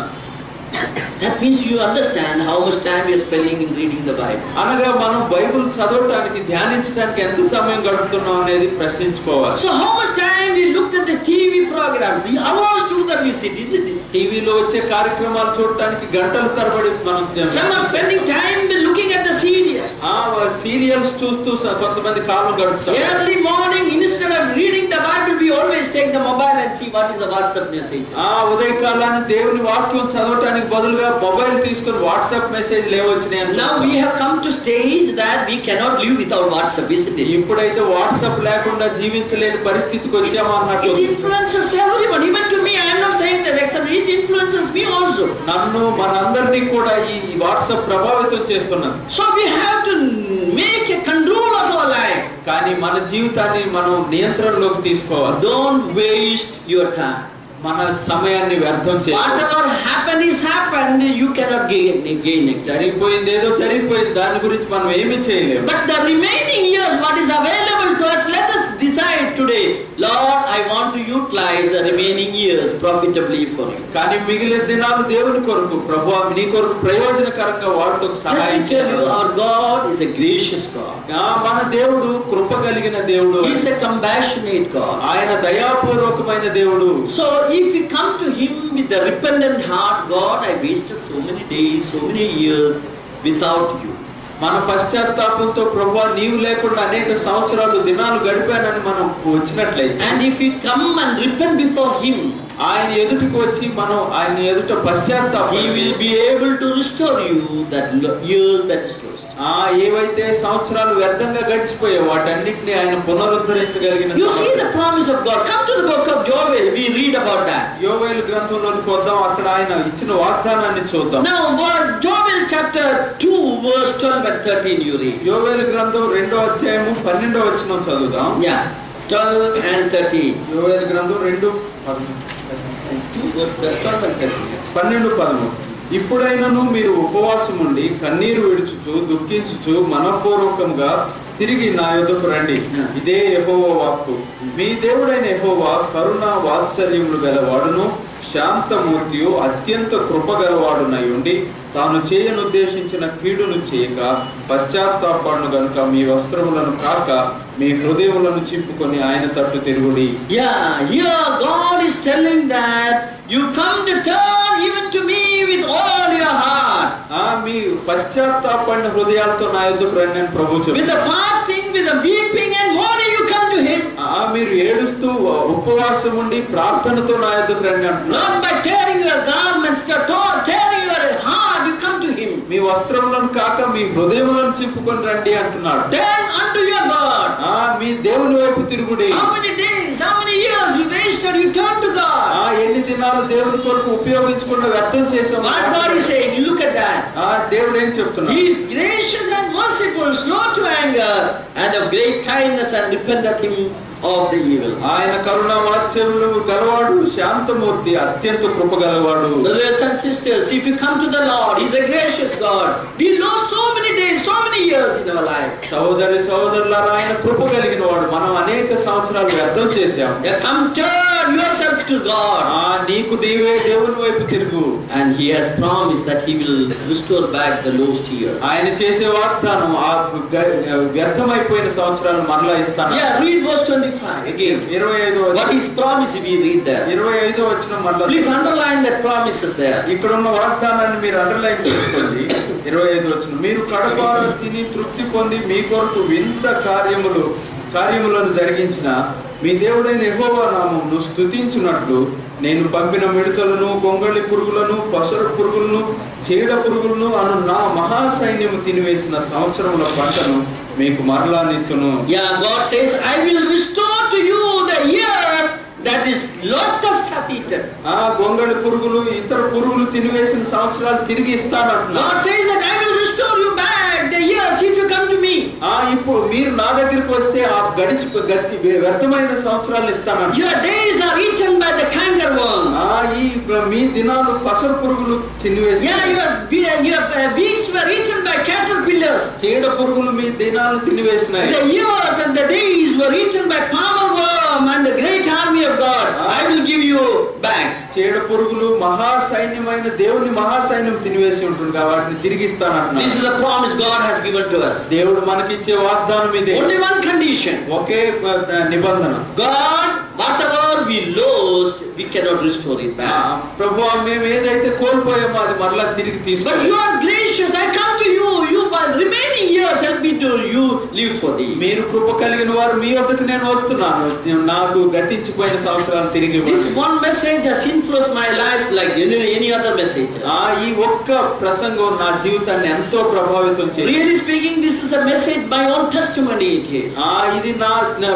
That means you understand how much time you are spending in reading the Bible. అనగా మనం బైబిల్ చదవడానికి ధ్యానించడానికి ఎంత సమయం గడుపుతున్నాం అనేది ప్రశ్నించుకోవాలి. So how much time we looked at the T V programs? The hours to that we sit, isn't it? టీవీలో వచ్చే కార్యక్రమాలు చూడటానికి గంటల తరబడి మనం Some are spending time looking at the serials. ఆ సీరియల్స్ చూస్తూ స- కొంతమంది కాలం గడుపుతారు. Early morning, instead of reading the Bible, we always take the mobile and see what is the WhatsApp message. ఆ ఉదయకాలాన్ని దేవుని వాక్యం చదవటానికి బదులుగా మొబైల్ తీసుకొని వాట్సాప్ మెసేజ్ లేవచ్చినాయి. Now we have come to stage that we cannot live without WhatsApp, isn't it? ఇప్పుడైతే WhatsApp లేకుండా జీవించలేని పరిస్థితికి వచ్చామా అన్నట్టు. It influences everyone, even to me. I am not saying that actually it influences me also. నన్ను మనందరినీ కూడా ఈ వాట్సాప్ ప్రభావితం చేస్తున్నది. So we have to make a control of our life. కానీ మన జీవితాన్ని మనం నియంత్రణలోకి తీసుకోవాలి. Don't waste your time. మన సమయాన్ని వ్యర్థం చేయాలి. Whatever happened is happened, you cannot gain, gain it. జరిగిపోయింది ఏదో జరిగిపోయింది, దాని గురించి మనం ఏమీ చేయలేము. But the remaining years, what is available to us, let us decide today. Lord, I want to utilize the remaining years profitably for you. కానీ మిగిలిన దినాలు దేవుని కొరకు, ప్రభువా నీ కొరకు ప్రయోజనకరంగా వాడుటకు సహాయం Let me tell you, చేయండి. our God is a gracious God. ఆ, మన దేవుడు కృప కలిగిన దేవుడు. He is a compassionate God. ఆయన దయాపూర్వకమైన దేవుడు. So if we come to Him with a repentant heart, God, I wasted so many days, so many years without you. మన పశ్చాత్తాపంతో ప్రభువా నీవు లేకుండా అనేక సంవత్సరాలు దినాలు గడిపానని మనం వచ్చినట్లయితే, And if we come and repent before Him, ఆయన ఎదుటికి వచ్చి మనం ఆయన ఎదుట పశ్చాత్తాపం, He will be able to restore you that years that is lost. ఆ ఏవైతే సంవత్సరాలు వ్యర్థంగా గడిచిపోయే వాటన్నిటిని ఆయన పునరుద్ధరించగలిగిన. You see the promise of God. Come to the book of Joel. We read about that. యోవేలు గ్రంథంలోకి వద్దాం, అక్కడ ఆయన ఇచ్చిన వాగ్దానాన్ని చూద్దాం. Now, what Joel chapter two, verse twelve and thirteen, you read. యోవేలు గ్రంథం రెండో అధ్యాయము పన్నెండో వచనం చదువుదాం. Yeah, twelve and thirteen. యోవేలు గ్రంథం రెండు Two verse twelve and thirteen. పన్నెండు పదమూడు. ఇప్పుడైనను మీరు ఉపవాసం ఉండి కన్నీరు విడుచుచు దుఃఖించుచు మనపూర్వకంగా తిరిగి నా యొద్దకు రండి. ఇదే యెహోవా వాక్కు. మీ దేవుడైన యెహోవా కరుణ వాత్సల్యములు గలవాడును శాంతమూర్తియు అత్యంత కృపగలవాడునై ఉండి తాను చేయనుద్దేశించిన కీడును చేయక పశ్చాత్తాపడును గనుక మీ వస్త్రములను కాక మీ హృదయములను చింపుకొని ఆయన తట్టు తిరుగుడి. Yeah, here God is telling that you come to turn even to me with all your heart. ఆ మీ పశ్చాత్తాపడిన హృదయాలతో నా యొద్దకు రండి అని ప్రభువు With చెప్తున్నాడు. the fasting, with the weeping and mourning, you come to Him. ఆ మీరు ఏడుస్తూ ఉపవాసం ఉండి ప్రార్థనతో నా యొద్దకు రండి అంటున్నారు. Not by tearing your garments, but tearing your heart, you come to Him. మీ వస్త్రములను కాక మీ హృదయములను చింపుకొని రండి అంటున్నాడు. Turn unto your God. ఆ మీ దేవుని వైపు తిరుగుడి. How many days, how many years you wasted, you turn to God. ఆ ఎన్ని దినాలు దేవుని కొరకు ఉపయోగించకుండా వ్యర్థం చేసాం. What God is saying, look at that. ఆ దేవుడు ఏం చెప్తున్నాడు? He is gracious and merciful, slow to anger, and of great kindness, and repenteth Him of the evil. ఆయన కరుణ వాత్సల్యములు గలవాడు, శాంతమూర్తి, అత్యంత కృప గలవాడు. Brothers and sisters, if you come to the Lord, He is a gracious God. We lost so many days, so many years in our life. సహోదరి సహోదరులారా, ఆయన కృప కలిగిన వాడు. మనం అనేక సంవత్సరాలు వ్యర్థం చేశాం. Yeah, come turn yourself to God. ఆ నీకు నీవే దేవుని వైపు తిరుగు. And he has promised that he will restore back the lost years. ఆయన చేసే వాగ్దానం ఆ వ్యర్థమైపోయిన సంవత్సరాలు మరలా ఇస్తాను. Yeah, read verse twenty-five again. ఇరవై ఐదు What is promise we read there? ఇరవై ఐదు వచనం మరలా. Please underline that promises there. ఇక్కడ ఉన్న వాగ్దానాన్ని మీరు అండర్లైన్ చేసుకోండి. ఇరవై ఐదు వచనం, మీరు కడపార తిని తృప్తి పొంది మీ కొరకు వింత కార్యములు కార్యములను జరిగించిన మీ దేవుడైన యెహోవా నామమును స్తుతించున్నట్లు నేను పంపిన మిడతలను, గొంగళి పురుగులను, పసరు పురుగులను, చీడ పురుగులను అను నా మహా సైన్యము తినివేసిన సంవత్సరముల పంటను మీకు మరలా నిచ్చును. Yeah, God says, I will restore to you the years that is locust hath eaten. ఆ గొంగళి పురుగులు ఇతర పురుగులు తినివేసిన సంవత్సరాలు తిరిగి ఇస్తానంటున్నా. God says that I will restore you back the years if you come to me. ఆ ఇప్పుడు మీరు నా దగ్గరికి వస్తే ఆ గడిచి గతి వ్యర్థమైన సంవత్సరాలు ఇస్తానంట. Your days are eaten by the cankerworm. ఆ ఈ మీ దినాలు పసరు పురుగులు తినివేసి. Yeah, your your weeks were eaten by caterpillars. చీడ పురుగులు మీ దినాలు తినివేసినాయి. The years and the days were eaten by palmer worm and the great army of God. I will give you back. చీడ పురుగులు మహా సైన్యమైన దేవుని మహా సైన్యం తినివేసి ఉంటుంది కాబట్టి తిరిగి ఇస్తానంటున్నా. This is the promise God has given to us. దేవుడు మనకిచ్చే వాగ్దానం ఇదే. Only one condition. ఒకే నిబంధన. God, whatever we lost, we cannot restore it back. ప్రభువా మేము ఏదైతే కోల్పోయామో అది మరలా తిరిగి తీసుకో. But you are gracious. I come to you. You for remaining years help me to you live for thee. మీరు కృప కలిగిన వారు మీ వద్దకు నేను వస్తున్నాను. నాకు గతించిపోయిన సంవత్సరాలు తిరిగి ఇవ్వండి. This one message has influenced my life like any, any other message. ఆ ఈ ఒక్క ప్రసంగం నా జీవితాన్ని ఎంతో ప్రభావితం చేసింది. Really speaking, this is a message, my own testimony it is. ఆ ఇది నా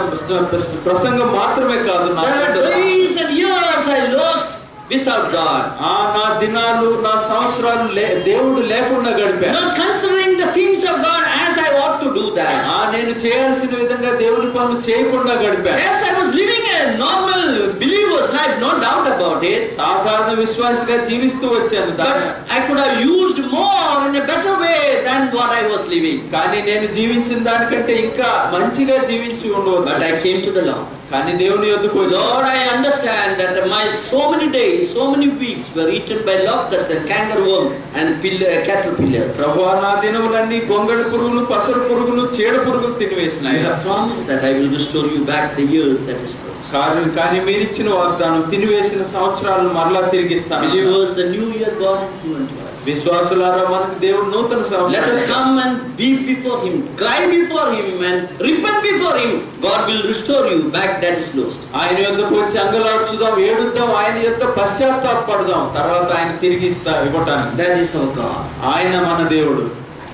ప్రసంగం మాత్రమే కాదు, నా days and years I lost without God. ఆ నా దినాలు నా సంవత్సరాలు దేవుడు లేకుండా గడిపాను. Not considering the things of God as I ought to do that. ఆ నేను చేయాల్సిన విధంగా దేవుని పనులు చేయకుండా గడిపాను. Yes, I was living a normal believer's life, no doubt about it. సాధారణ విశ్వాసిగా జీవిస్తూ వచ్చాను. But I could have used more in a better way than what I was living. కానీ నేను జీవించిన దానికంటే ఇంకా మంచిగా జీవించి ఉండవచ్చు. But I came to the Lord. కానీ దేవుని యొద్దకు Lord, I understand that my so many days, so many weeks were eaten by locusts and cankerworm and caterpillars. ప్రభువా నా దినములన్నీ గొంగళి పురుగులు, పసరు పురుగులు, చీడ పురుగులు తినివేసినాయి. I promise that I will restore you back the years that is lost. కారణం కానీ మీరు ఇచ్చిన వాగ్దానం తినివేసిన సంవత్సరాలను మరలా తిరిగి ఇస్తాను. Believers, the new year God has given to us. విశ్వాసులారా మనకు దేవుడు నూతన సంవత్సరం. Let us come and weep before Him, cry before Him, and repent before Him. God will restore you back that is lost. ఆయన యొద్దకు వచ్చి అంగలార్చుదాం, ఏడుద్దాం, ఆయన యొక్క పశ్చాత్తాపడదాం, తర్వాత ఆయన తిరిగి ఇస్తా ఇవ్వటానికి. That is our God. ఆయన మన దేవుడు.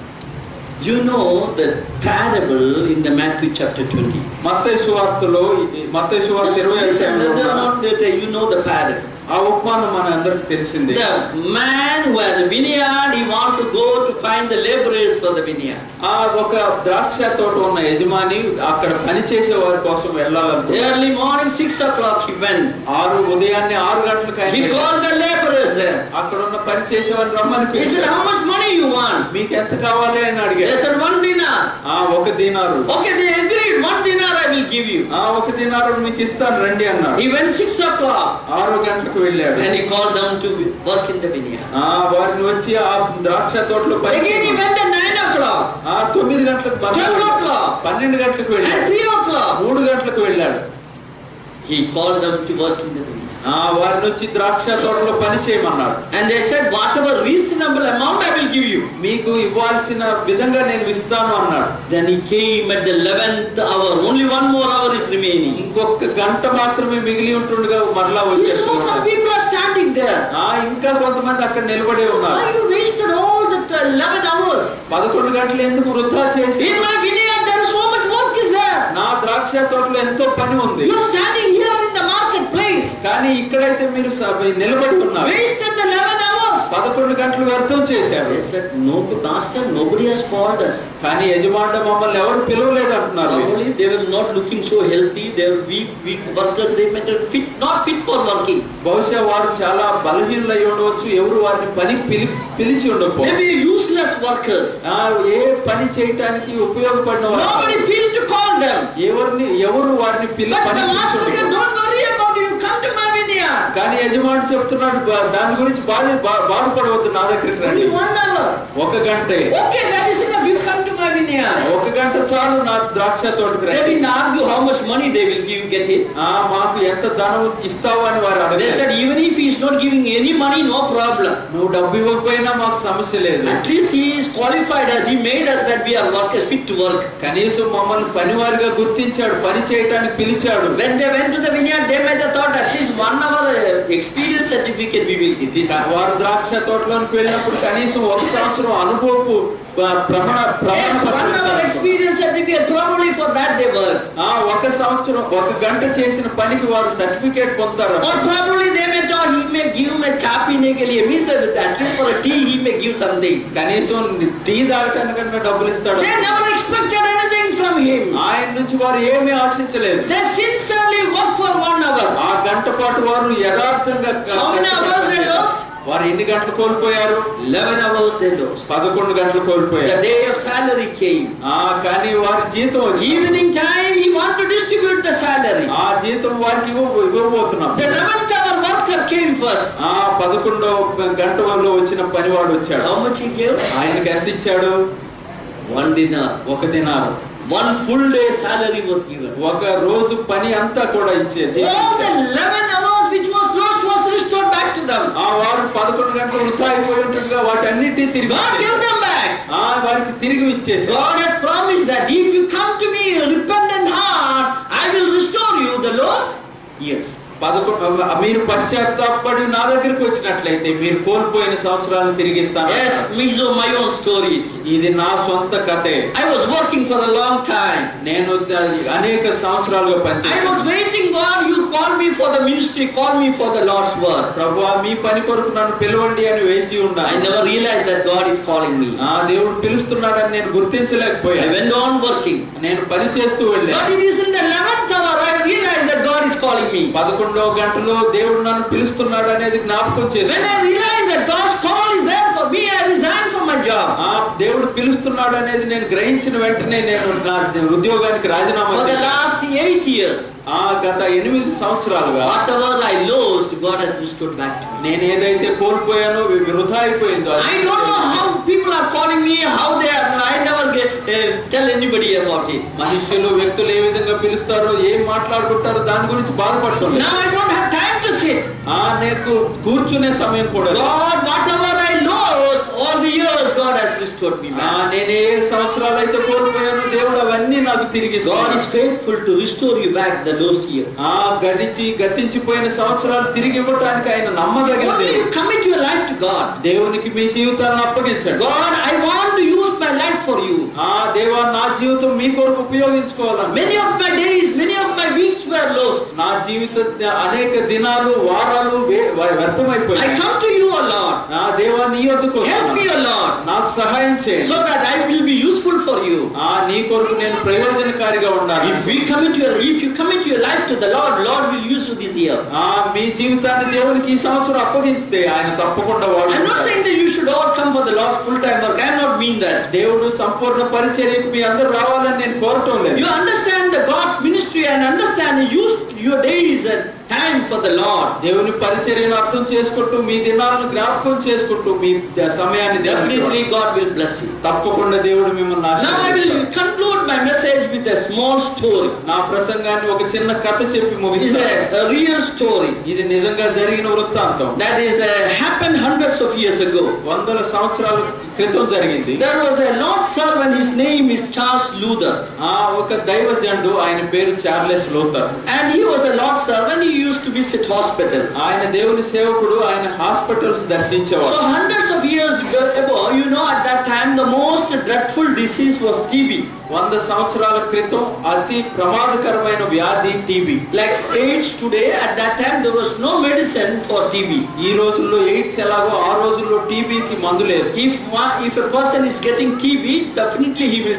You know the parable in the Matthew chapter twenty. మత్తయి సువార్తలో మత్తయి సువార్త ఇరవై అధ్యాయంలో you know the parable. ఆ ఉపమానం మన అందరికి తెలిసిందే. The man who has a vineyard, he wants to go to find the laborers for the vineyard. ఆ ఒక ద్రాక్ష తోట ఉన్న యజమాని అక్కడ పని చేసే వారి కోసం వెళ్ళాలంటే Early morning six o'clock he went. ఆరు ఉదయాన్నే ఆరు గంటలకు ఆయన He called the laborers there. అక్కడ ఉన్న పని చేసే వారిని రమ్మని He said, how much money you want? మీకు ఎంత కావాలి అని అడిగారు. They said, one dinar. ఆ ఒక దీనారు. Okay, they agreed. One dinar I will give you. ఆ ఒక దీనారు మీకు ఇస్తాను రండి అన్నారు. He went six o'clock. ఆరు గంటలకు వెళ్ళాడు. And he called them to work in the vineyard. ఆ వారిని వచ్చి ఆ ద్రాక్ష తోటలో పని. Again he went at nine o'clock. ఆ తొమ్మిది గంటలకు twelve o'clock. పన్నెండు గంటలకు వెళ్ళాడు. And three o'clock. మూడు గంటలకు వెళ్ళాడు. He called them to work in the vineyard. ఆ వారిని వచ్చి ద్రాక్ష తోటలో పని చేయమన్నాడు. And they said, whatever reasonable amount I will give you. మీకు ఇవ్వాల్సిన విధంగా నేను ఇస్తాను అన్నాడు. Then he came at the eleventh hour. Only one more hour is remaining. ఇంకొక గంట మాత్రమే మిగిలి ఉంటుండగా మరలా వచ్చేసాడు. Some people are standing there. ఆ ఇంకా కొంతమంది అక్కడ నిలబడే ఉన్నారు. Why you wasted all the eleven hours? పదకొండు గంటలు ఎందుకు వృధా చేసి? In my vineyard there is so much work is there. నా ద్రాక్ష తోటలో ఎంతో పని ఉంది. You are standing here in the marketplace. కానీ ఇక్కడైతే మీరు నిలబడి ఉన్నారు. Wasted the eleven hours. పదకొండు గంటలు వ్యర్థం చేశారు. They said, no, master, nobody has called us. కానీ యజమానుడు మమ్మల్ని ఎవరు పిలవలేదు అంటున్నారు. Normally they were not looking so healthy. They were weak, weak workers. They were fit, not fit for working. బహుశా వారు చాలా బలహీనులు అయి ఉండవచ్చు. ఎవరు వారిని పని పిలిచి ఉండకపో. Maybe useless workers. ఏ పని చేయడానికి ఉపయోగపడిన వారు. Nobody feels to call them. ఎవరిని ఎవరు వారిని పిల్ల పని But the master said, don't worry about it. You come to కానీ యజమాని చెప్తున్నాడు "బా- దాని గురించి బాధ బా- బాధపడవద్దు, నా దగ్గరికి రండి, Only one hour. ఒక గంటే, Okay, that is enough. You come to my vineyard. ఒక గంట చాలు నా ద్రాక్ష తోటకు They రండి." didn't argue how much money they will give, get it. ఆ మాకు ఎంత ధనం ఇస్తావు అని వారు They అడిగారు. said even if he is not giving any money, no problem. నువ్వు డబ్బు ఇవ్వకపోయినా మాకు సమస్య లేదు, At least he is qualified as he made us that we are workers fit to work. కనీసం మమ్మల్ని పనివారిగా గుర్తించాడు, పని చేయడానికి పిలిచాడు. When they went to the vineyard, they might have thought at least one hour uh, experience certificate we will get. This వారు ద్రాక్ష తోటలోకి వెళ్ళినప్పుడు కనీసం ఒక సంవత్సరం అనుభవపు ఆ, ప్రమాణ ప్రమాణ yes, one hour పత్రం experience certificate. Probably for that they work. ఆ ఒక సంవత్సరం ఒక గంట చేసిన పనికి వారు సర్టిఫికేట్ పొందుతారు. Or probably they may thought he may give me chai पीने के लिए means at least for a tea he may give something. కనీసం టీ తాగటానికన్నా డబ్బులు ఇస్తాడు. They never expected anything from him. ఆయన నుంచి వారు ఏమీ ఆశించలేదు. They sincerely work for one hour. ఆ గంట పాటు వారు యథార్థంగా How many hours they lost? వారు ఎన్ని గంటలు కోల్పోయారు? Eleven hours they lost. పదకొండు గంటలు The కోల్పోయారు. day of salary came. ఆ కానీ వారి జీతం వచ్చింది. Evening time he want to distribute the salary. ఆ జీతం వారికి ఇవ్వ- ఇవ్వబోతున్నాం. The eleventh hour worker came first. ఆ పదకొండో గంట వల్ల వచ్చిన పనివాడు వచ్చాడు. How much he gave? ఆయనకి ఎంత ఇచ్చాడు? One dinar. ఒక dinar. One full day salary was given. ఒక రోజు పని అంతా కూడా ఇచ్చేది. All the eleven hours which was lost was restored back to them. ఆ వారు పదకొండు గంటలు వృధా అయిపోయి ఉంటుందిగా వాటన్నిటినీ తిరిగి God gave ఇచ్చేశాడు. them back. ఆ వారికి తిరిగి ఇచ్చేసి God has promised that if you come to me repentant heart, I will restore you the lost years. పదకొండు మీరు పశ్చాత్తాపడి నా దగ్గరికి వచ్చినట్లయితే మీరు కోల్పోయిన సంవత్సరాలను తిరిగి ఇస్తాను. Yes, me so my own story. ఇది నా సొంత కథే. I was working for a long time. నేను ద- అనేక సంవత్సరాలుగా I పనిచేశాను. was waiting, God, you call me for the ministry, call me for the Lord's work. ప్రభువా మీ పని కొరకు నన్ను పిలవండి అని వేచి I ఉన్నాను. never realized that God is calling me. ఆ దేవుడు పిలుస్తున్నాడని నేను I గుర్తించలేకపోయాను. went on working. నేను పని చేస్తూ వెళ్ళాను. But it is in the eleventh hour I realized that God is calling me. పదకొండవ గంటలో దేవుడు నన్ను పిలుస్తున్నాడు అనేది జ్ఞాపకం When చేశాను. I realized that God's call is there for me, I resigned from my job. ఆ దేవుడు పిలుస్తున్నాడు అనేది నేను గ్రహించిన వెంటనే నేను నా ఉద్యోగానికి రాజీనామా For the చేశాను. last eight years, ఆ గత ఎనిమిది సంవత్సరాలుగా whatever I lost, God has restored back to me. నేను ఏదైతే కోల్పోయానో వి- వృధా అయిపోయిందో అది I don't know how people are calling me, how they are. I never get, uh, tell anybody about it. మనుషులు వ్యక్తులు ఏ విధంగా పిలుస్తారో ఏం మాట్లాడుకుంటారో దాని గురించి బాధపడుతుంది. Now I don't have time to sit. ఆ నేను కూర్చునే సమయం కూడా లేదు. God, whatever I lost, all the years God has restored me ఆ back. నేను ఏ సంవత్సరాలు అయితే కోల్పోయానో దేవుడు అవన్నీ నాకు తిరిగి God ఇస్తున్నాడు. is faithful to restore you back the lost years. ఆ గడిచి గతించిపోయిన సంవత్సరాలు తిరిగి ఇవ్వడానికి ఆయన నమ్మదగిన Only దేవుడు. you commit your life to God. దేవునికి మీ జీవితాలను అప్పగించండి. God, I want to use my life for you. ఆ దేవా నా జీవితం మీ కొరకు ఉపయోగించుకోవాలని. Many of my days, many of my weeks were lost. నా జీవిత అనేక దినాలు వారాలు వే- వ- I వ్యర్థమైపోయాయి. come to you, O Lord. నా దేవా నీ యొద్దకు Help me, వస్తున్నాను. O Lord, నాకు సహాయం చేయండి. so that I will be useful for you. ఆ నీ కొరకు నేను ప్రయోజనకారిగా ఉండాలి. If we commit your, if you commit your life to the Lord, Lord will use you this year. ఆ మీ జీవితాన్ని దేవునికి ఈ సంవత్సరం అప్పగిస్తే ఆయన తప్పకుండా I'm not వాడు. saying that you should all come for the Lord's full-time work. I am not mean that. దేవుడు సంపూర్ణ పరిచర్యకు మీ అందరూ రావాలని నేను కోరటం లేదు. You understand the God's ministry and understand use your days and time for the Lord. దేవుని పరిచర్యను అర్థం చేసుకుంటూ మీ దినాలను జ్ఞాపకం చేసుకుంటూ మీ ద- సమయాన్ని దేవునికి Definitely God will bless you. తప్పకుండా దేవుడు మిమ్మల్ని Now I ఆశీర్వదిస్తాడు. will conclude my message with a small story. నా ప్రసంగాన్ని ఒక చిన్న కథ చెప్పి It is ముగిస్తాను. a, a real story ఇది నిజంగా జరిగిన వృత్తాంతం. that is uh, happened hundreds of years ago. వందల సంవత్సరాల క్రితం జరిగింది. There was a Lord's servant. His name is Charles Luther, ఆ ఒక దైవజనుడు, ఆయన పేరు Charles Luther. and he was a Lord's servant. He used to visit hospitals. ఆయన దేవుని సేవకుడు, ఆయన హాస్పిటల్స్ So దర్శించేవాడు. hundreds of years ago, you know, at that time the most dreadful disease was T B. వంద సంవత్సరాల క్రితం అతి ప్రమాదకరమైన వ్యాధి TB. Like AIDS today, at that time there was no medicine for T B. ఈ రోజుల్లో AIDS ఎలాగో ఆ రోజుల్లో టీబీకి మందు లేదు. If one, if a person is getting T B, definitely he will die.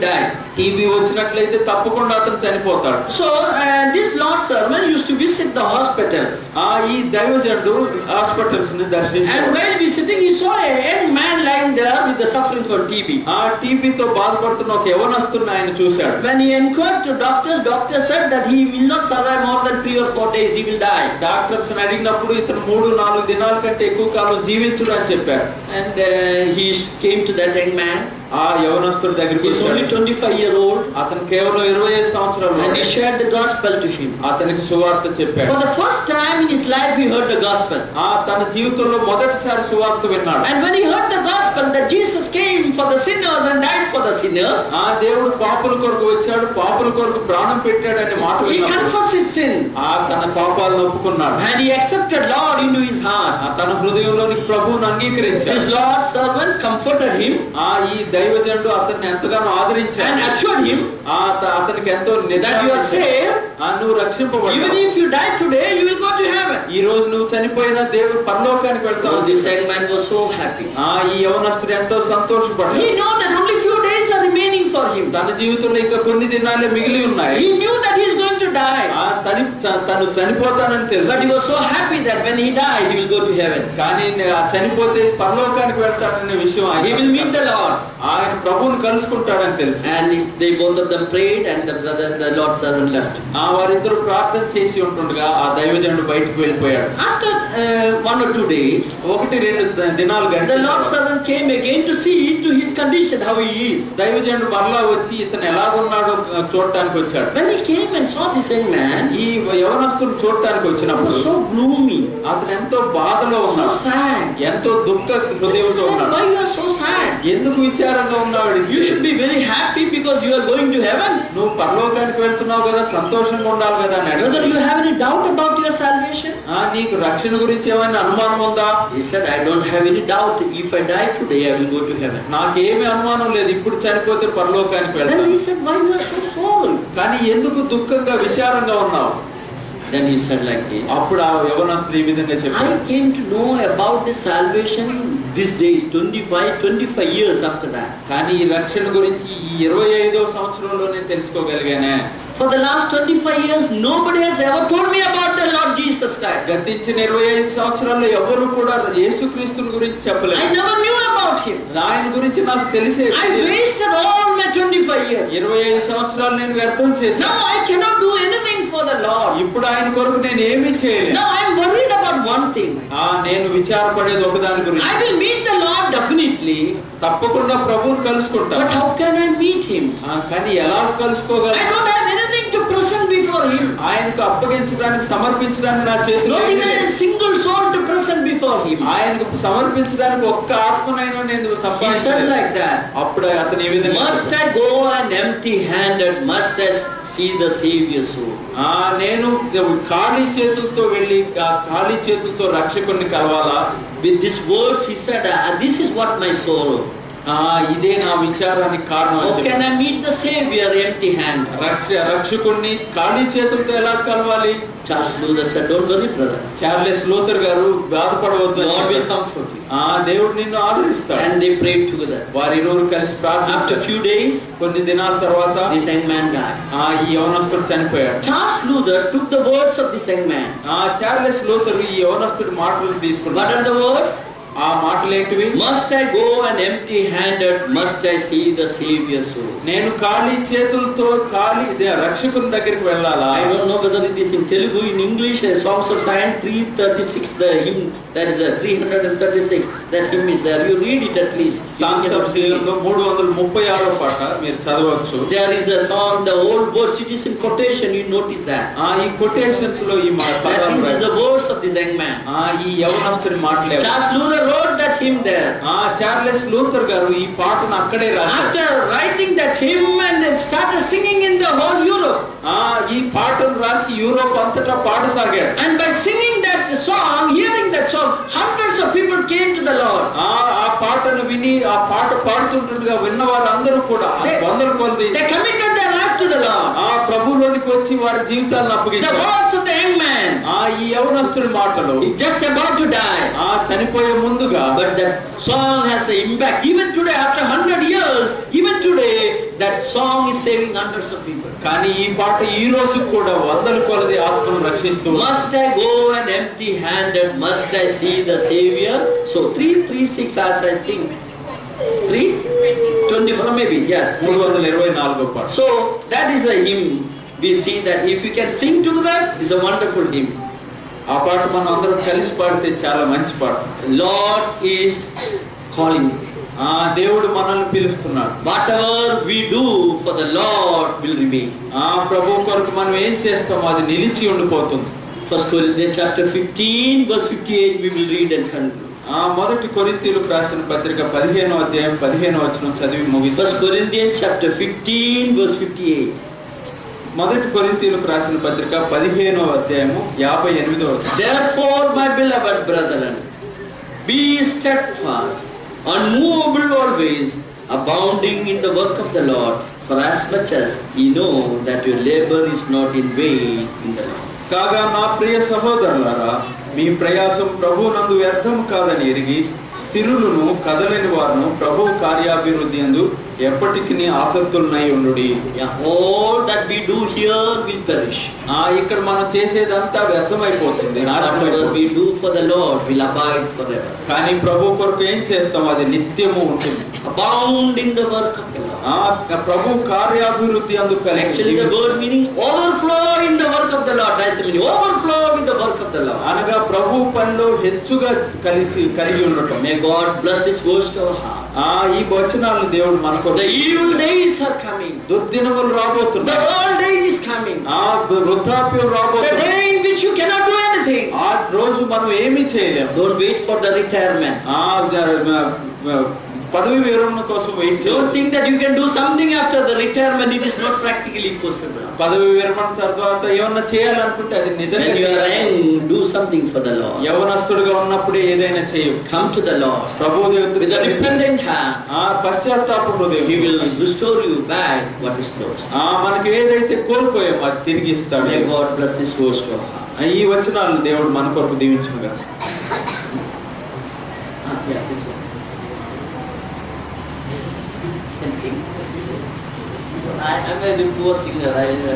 TB వచ్చినట్లయితే తప్పకుండా అతను చనిపోతాడు. So uh, this Lord's servant used to visit the hospitals. ఆ ఈ దైవజనుడు హాస్పిటల్స్ ని And దర్శించాడు. while visiting, he saw a young man lying there with the suffering from T B. ఆ టీబీతో బాధపడుతున్న ఒక యవనస్తుని ఆయన చూశాడు. When he inquired to doctors, doctor said that he will not survive more than three or four days. He will die. Doctors అడిగినప్పుడు ఇతను మూడు నాలుగు దినాల కంటే ఎక్కువ కాలం జీవించుడు అని చెప్పారు. And uh, he came to that young man. ఆ యవనస్తుడి దగ్గరికి He is only twenty-five year old. అతను కేవలం ఇరవై ఐదు సంవత్సరాలు. And he shared the gospel to him. అతనికి సువార్త చెప్పాడు. For the first time in his life, he heard the gospel. ఆ తన జీవితంలో మొదటిసారి సువార్త విన్నాడు. And when he heard the gospel that Jesus came for the sinners and died for the sinners, ఆ దేవుడు పాపుల కొరకు వచ్చాడు, పాపుల కొరకు ప్రాణం పెట్టాడు అనే మాట he విన్నాడు. confessed his sin. ఆ తన పాపాలను ఒప్పుకున్నాడు. And he accepted Lord into his heart. ఆ తన హృదయంలోనికి ప్రభువును అంగీకరించాడు. His Lord's servant comforted him ఆ ఈ దైవజనుడు అతన్ని ఎంతగానో ఆదరించాడు. and assured him ఆ త- అతనికి ఎంతో that you are saved. ఆ నువ్వు Even రక్షింపబడ్డావు. if you die today, you will go to heaven. ఈ రోజు నువ్వు చనిపోయినా దేవుడు పరలోకానికి So వెళ్తావు. this young man was so happy. ఆ ఈ యవనస్తుడు ఎంతో సంతోషపడ్డాడు. He knew that only few days are remaining for him. తన జీవితంలో ఇంకా కొన్ని దినాలే మిగిలి ఉన్నాయి. He knew that he is going to die. ఆ తని తను చనిపోతానని తెలుసు. But he was so happy that when he died, he will go to heaven. కానీ ఆ చనిపోతే పరలోకానికి వెళ్తాడనే విషయం ఆయన He will meet the Lord. ఆయన ప్రభువుని కలుసుకుంటాడని తెలుసు. And they both of them prayed, and the brother, the Lord's servant left. ఆ వారిద్దరు ప్రార్థన చేసి ఉంటుండగా ఆ దైవజనుడు బయటకు వెళ్ళిపోయాడు. After uh, one or two days, ఒకటి రెండు దినాలు the గడిచిన Lord's servant came again to see to his condition, how he is. దైవజనుడు మరలా వచ్చి ఇతను ఎలాగున్నాడో చూడటానికి వచ్చాడు. When he came and saw this young man, ఈ యవనస్తుడు చూడటానికి he వచ్చినప్పుడు was so gloomy, అతను ఎంతో బాధలో so ఉన్నాడు. sad. ఎంతో దుఃఖ He హృదయంతో said, ఉన్నాడు. why you are so sad? ఎందుకు విచారంగా ఉన్నాడు? You should be very happy because you are going to heaven. నువ్వు పరలోకానికి వెళ్తున్నావు కదా, సంతోషంగా ఉండాలి కదా అని Whether అడిగాడు. you have any doubt about your salvation? ఆ నీకు రక్షణ గురించి ఏమైనా అనుమానం ఉందా? He said, I don't have any doubt. If I die today, I will go to heaven. నాకేమీ అనుమానం లేదు, ఇప్పుడు చనిపోతే పరలోకానికి Then వెళ్తాను. he said, why you are so sorrowful? కానీ ఎందుకు దుఃఖంగా విచారంగా ఉన్నావు? Then he said like this, అప్పుడు ఆ యవనస్తుడు ఈ విధంగా చెప్పాడు. I came to know about this salvation these days, twenty-five, twenty-five years after that. కానీ ఈ రక్షణ గురించి ఈ ఇరవై ఐదో సంవత్సరంలోనే తెలుసుకోగలిగానే. For the last twenty-five years, nobody has ever told me about the Lord Jesus Christ. గతించిన ఇరవై ఐదు సంవత్సరాల్లో ఎవరు కూడా యేసుక్రీస్తుని గురించి చెప్పలేదు. I never knew about him. ఆయన గురించి నాకు తెలిసే I wasted all my twenty-five years. ఇరవై ఐదు సంవత్సరాలు నేను వ్యర్థం చేశాను. Now I cannot do anything for the Lord. ఇప్పుడు ఆయన కొరకు నేను ఏమీ చేయలేదు. Now I am worried about one thing. ఆ నేను విచారపడేది ఒకదాని గురించి. I will meet the Lord definitely. తప్పకుండా ప్రభువుని కలుసుకుంటాను. But how can I meet him? ఆ, కానీ ఎలా I కలుసుకోగలను? don't have anything to present before him. ఆయనకు అప్పగించడానికి సమర్పించడానికి నా చేతిలో Not ఏమీ even లేదు. a single soul to present before him. ఆయనకు సమర్పించడానికి ఒక్క ఆత్మనైనా నేను He said సంపాదించలేదు. like that. అప్పుడు అతను ఈ విధంగా Must I go and empty handed? Must I see the Savior soul? ఆ నేను ఖాళీ చేతులతో వెళ్ళి ఆ ఖాళీ చేతులతో రక్షకుడిని కలవాలా? With these words he said, ah, this is what my sorrow. ఆ ఇదే నా విచారానికి కారణం అని How can చెప్పాడు. I meet the Savior empty hand? రక్ష రక్షకుడిని ఖాళీ చేతులతో ఎలా కలవాలి? Charles Luther said, don't worry brother. Charles Luther గారు బాధపడవద్దు అని God will చెప్పారు. comfort you. ఆ దేవుడు నిన్ను ఆదరిస్తాడు. And they prayed together. వారి ఇరువురు కలిసి After ప్రార్థించారు. few days, కొన్ని దినాల తర్వాత this young man died. ఆ ఈ యవనస్తుడు చనిపోయాడు. Charles Luther took the words of this young man. ఆ చార్లెస్ లూథర్ ఈ యవనస్తుడి మాటలు What తీసుకున్నాడు. are the words? ఆ మాటలు ఏంటివి? Must I go and empty handed? Must I see the Savior soul? నేను ఖాళీ చేతులతో ఖాళీ దే- రక్షకుని దగ్గరికి వెళ్ళాలా? I don't know whether it is in Telugu, in English, uh, Songs of Science three thirty-six, the hymn, that is uh, three thirty-six, that hymn is there. You read it at least. Songs of సీలంలో మూడు వందల ముప్పై ఆరో పాట మీరు చదవచ్చు. There is a song, the old words, it is in quotation, you notice that. ఆ ఈ కొటేషన్స్ లో ఈ మా That పదాలు is రాశారు. the words of this young man. ఆ ఈ యవనస్తుడి మాటలే. Charles Luther wrote that hymn there. ఆ చార్లెస్ లూథర్ గారు ఈ పాటను అక్కడే రాశారు. After writing that hymn and they started singing in the whole Europe. ఆ ఈ పాటను రాసి యూరోప్ అంతటా పాడసాగాడు. And by singing that song, hearing that song, hundreds of people came to the Lord. ఆ ఆ పాటను విని ఆ పాట పాడుతుంటుండగా విన్న వారందరూ కూడా They- వందల కొలది They committed their life to the Lord. ఆ ప్రభువులోనికి వచ్చి వారి జీవితాలను The అప్పగించారు. words of the young man, ఆ ఈ యవనస్తుడి మాటలు he's just about to die. ఆ చనిపోయే ముందుగా But that song has an impact. Even today, after one hundred years, even today, that song is saving hundreds of people. కానీ ఈ పాట ఈ రోజు కూడా వందల కొలది ఆత్మను రక్షిస్తూ ఉంది. Must I go and empty handed? Must I see the Savior? So three, three, six as I think. Three, twenty-four maybe. Yeah. మూడు వందల ఇరవై నాలుగో పాట. So that is a hymn. We see that if you can sing together, it's a wonderful hymn. ఆ పాట మనం అందరం కలిసి పాడితే చాలా మంచి పాట. Lord is calling. ఆ దేవుడు మనల్ని పిలుస్తున్నాడు. Whatever we do for the Lord will remain. ఆ ప్రభు కొరకు మనం ఏం చేస్తామో అది నిలిచి ఉండిపోతుంది. First Corinthians chapter fifteen verse fifty-eight we will read and conclude. ఆ మొదటి కొరింథీయులకు రాసిన పత్రిక పదిహేనో అధ్యాయం పదిహేనో వచనం చదివి ముగిద్దాం. First Corinthians chapter fifteen verse fifty-eight. మొదటి కొరింథీయులకు రాసిన పత్రిక పదిహేనో అధ్యాయము యాభై ఎనిమిదో వచనం. Therefore my beloved brethren, be steadfast, unmovable always, abounding in the work of the Lord, for as much as ye know that your labor is not in vain in the Lord. కాగా నా ప్రియ సహోదరులారా, మీ ప్రయాసం ప్రభువునందు వ్యర్థం కాదని ఎరిగి స్థిరులను కదలని వారును ప్రభు కార్యాభివృద్ధి యందు ఎప్పటికీ ఆసక్తులనై ఉండుడి. All that we do here will perish. ఆ ఇక్కడ మనం చేసేదంతా వ్యర్థమైపోతుంది. Whatever we do for the Lord will abide forever. కానీ ప్రభు కొరకు ఏం చేస్తాం అది నిత్యము ఉంటుంది. Abound in the work of the Lord. ఆ ప్రభు కార్యాభివృద్ధి యందు కలిగి. Actually the word meaning overflow in the work of the Lord. That's the meaning. Overflow in the work of the Lord. అనగా ప్రభు పనిలో హెచ్చుగా కలిసి కలిగి ఉండటం. May God bless this verse to our heart. ఆ ఈ వచనాలను దేవుడు మనకు. The evil days are coming. దుర్దినములు రాబోతున్నాయి. The old day is coming. ఆ వృద్ధాప్యం The రాబోతుంది. day in which you cannot do anything. ఆ రోజు మనం ఏమీ చేయలేము. Don't wait for the retirement. ఆ పదవి విరమణ కోసం wait Don't think that you can do something after the retirement. It is not practically possible. పదవి విరమణ తర్వాత ఏమన్నా చేయాలనుకుంటే అది When నిజంగా you are young, do something for the Lord. యవనస్తుడుగా ఉన్నప్పుడే ఏదైనా చేయు. Come to the Lord. Prabhu With a repentant heart, ఆ పశ్చాత్తాప హృదయం He will restore you back what is lost. ఆ మనకి ఏదైతే కోల్పోయామో అది తిరిగి ఇస్తాడు. May God bless this verse to our heart. ఈ వచనాలను దేవుడు మన కొరకు దీవించునుగా. Ah, yeah, this one. Can sing? I am a poor singer. I, no,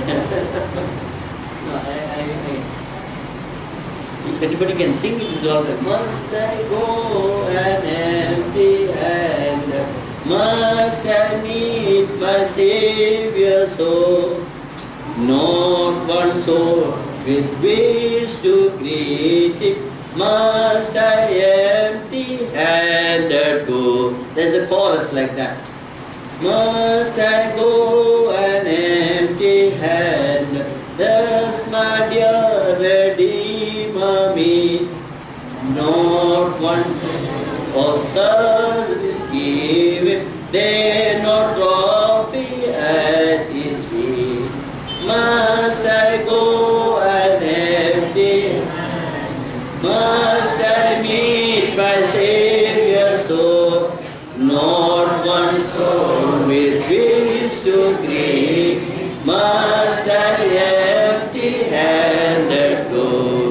I, I, I, if anybody can sing, it is all right. Must I go an empty hand? Must I meet my Savior so? Not one soul with which to greet Him. Must I empty-handed go? There's a chorus like that. Must I go an empty-handed? Does my dear Redeemer meet? Not one of service given, they not trophy at His feet. Must I go an empty-handed? Must I meet my Savior so? Not one soul with which to greet. Must I empty-handed go?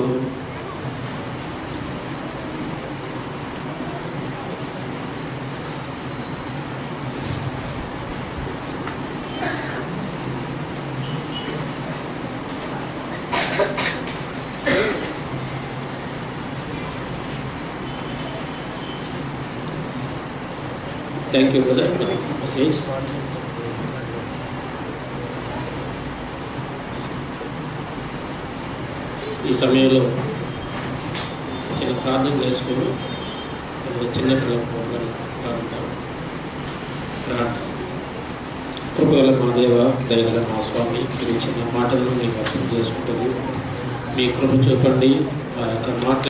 Thank you, brother. Yes. ఈ సమయంలో చిన్న ప్రార్థన చేసుకుని చిన్న పిల్లలు ప్రార్థన కృపగల మా దేవ దయగల మా స్వామి మీరు చిన్న మాటలను మీకు అర్థం చేసుకుంటుంది మీ కృప చూపండి ఆ యొక్క మాట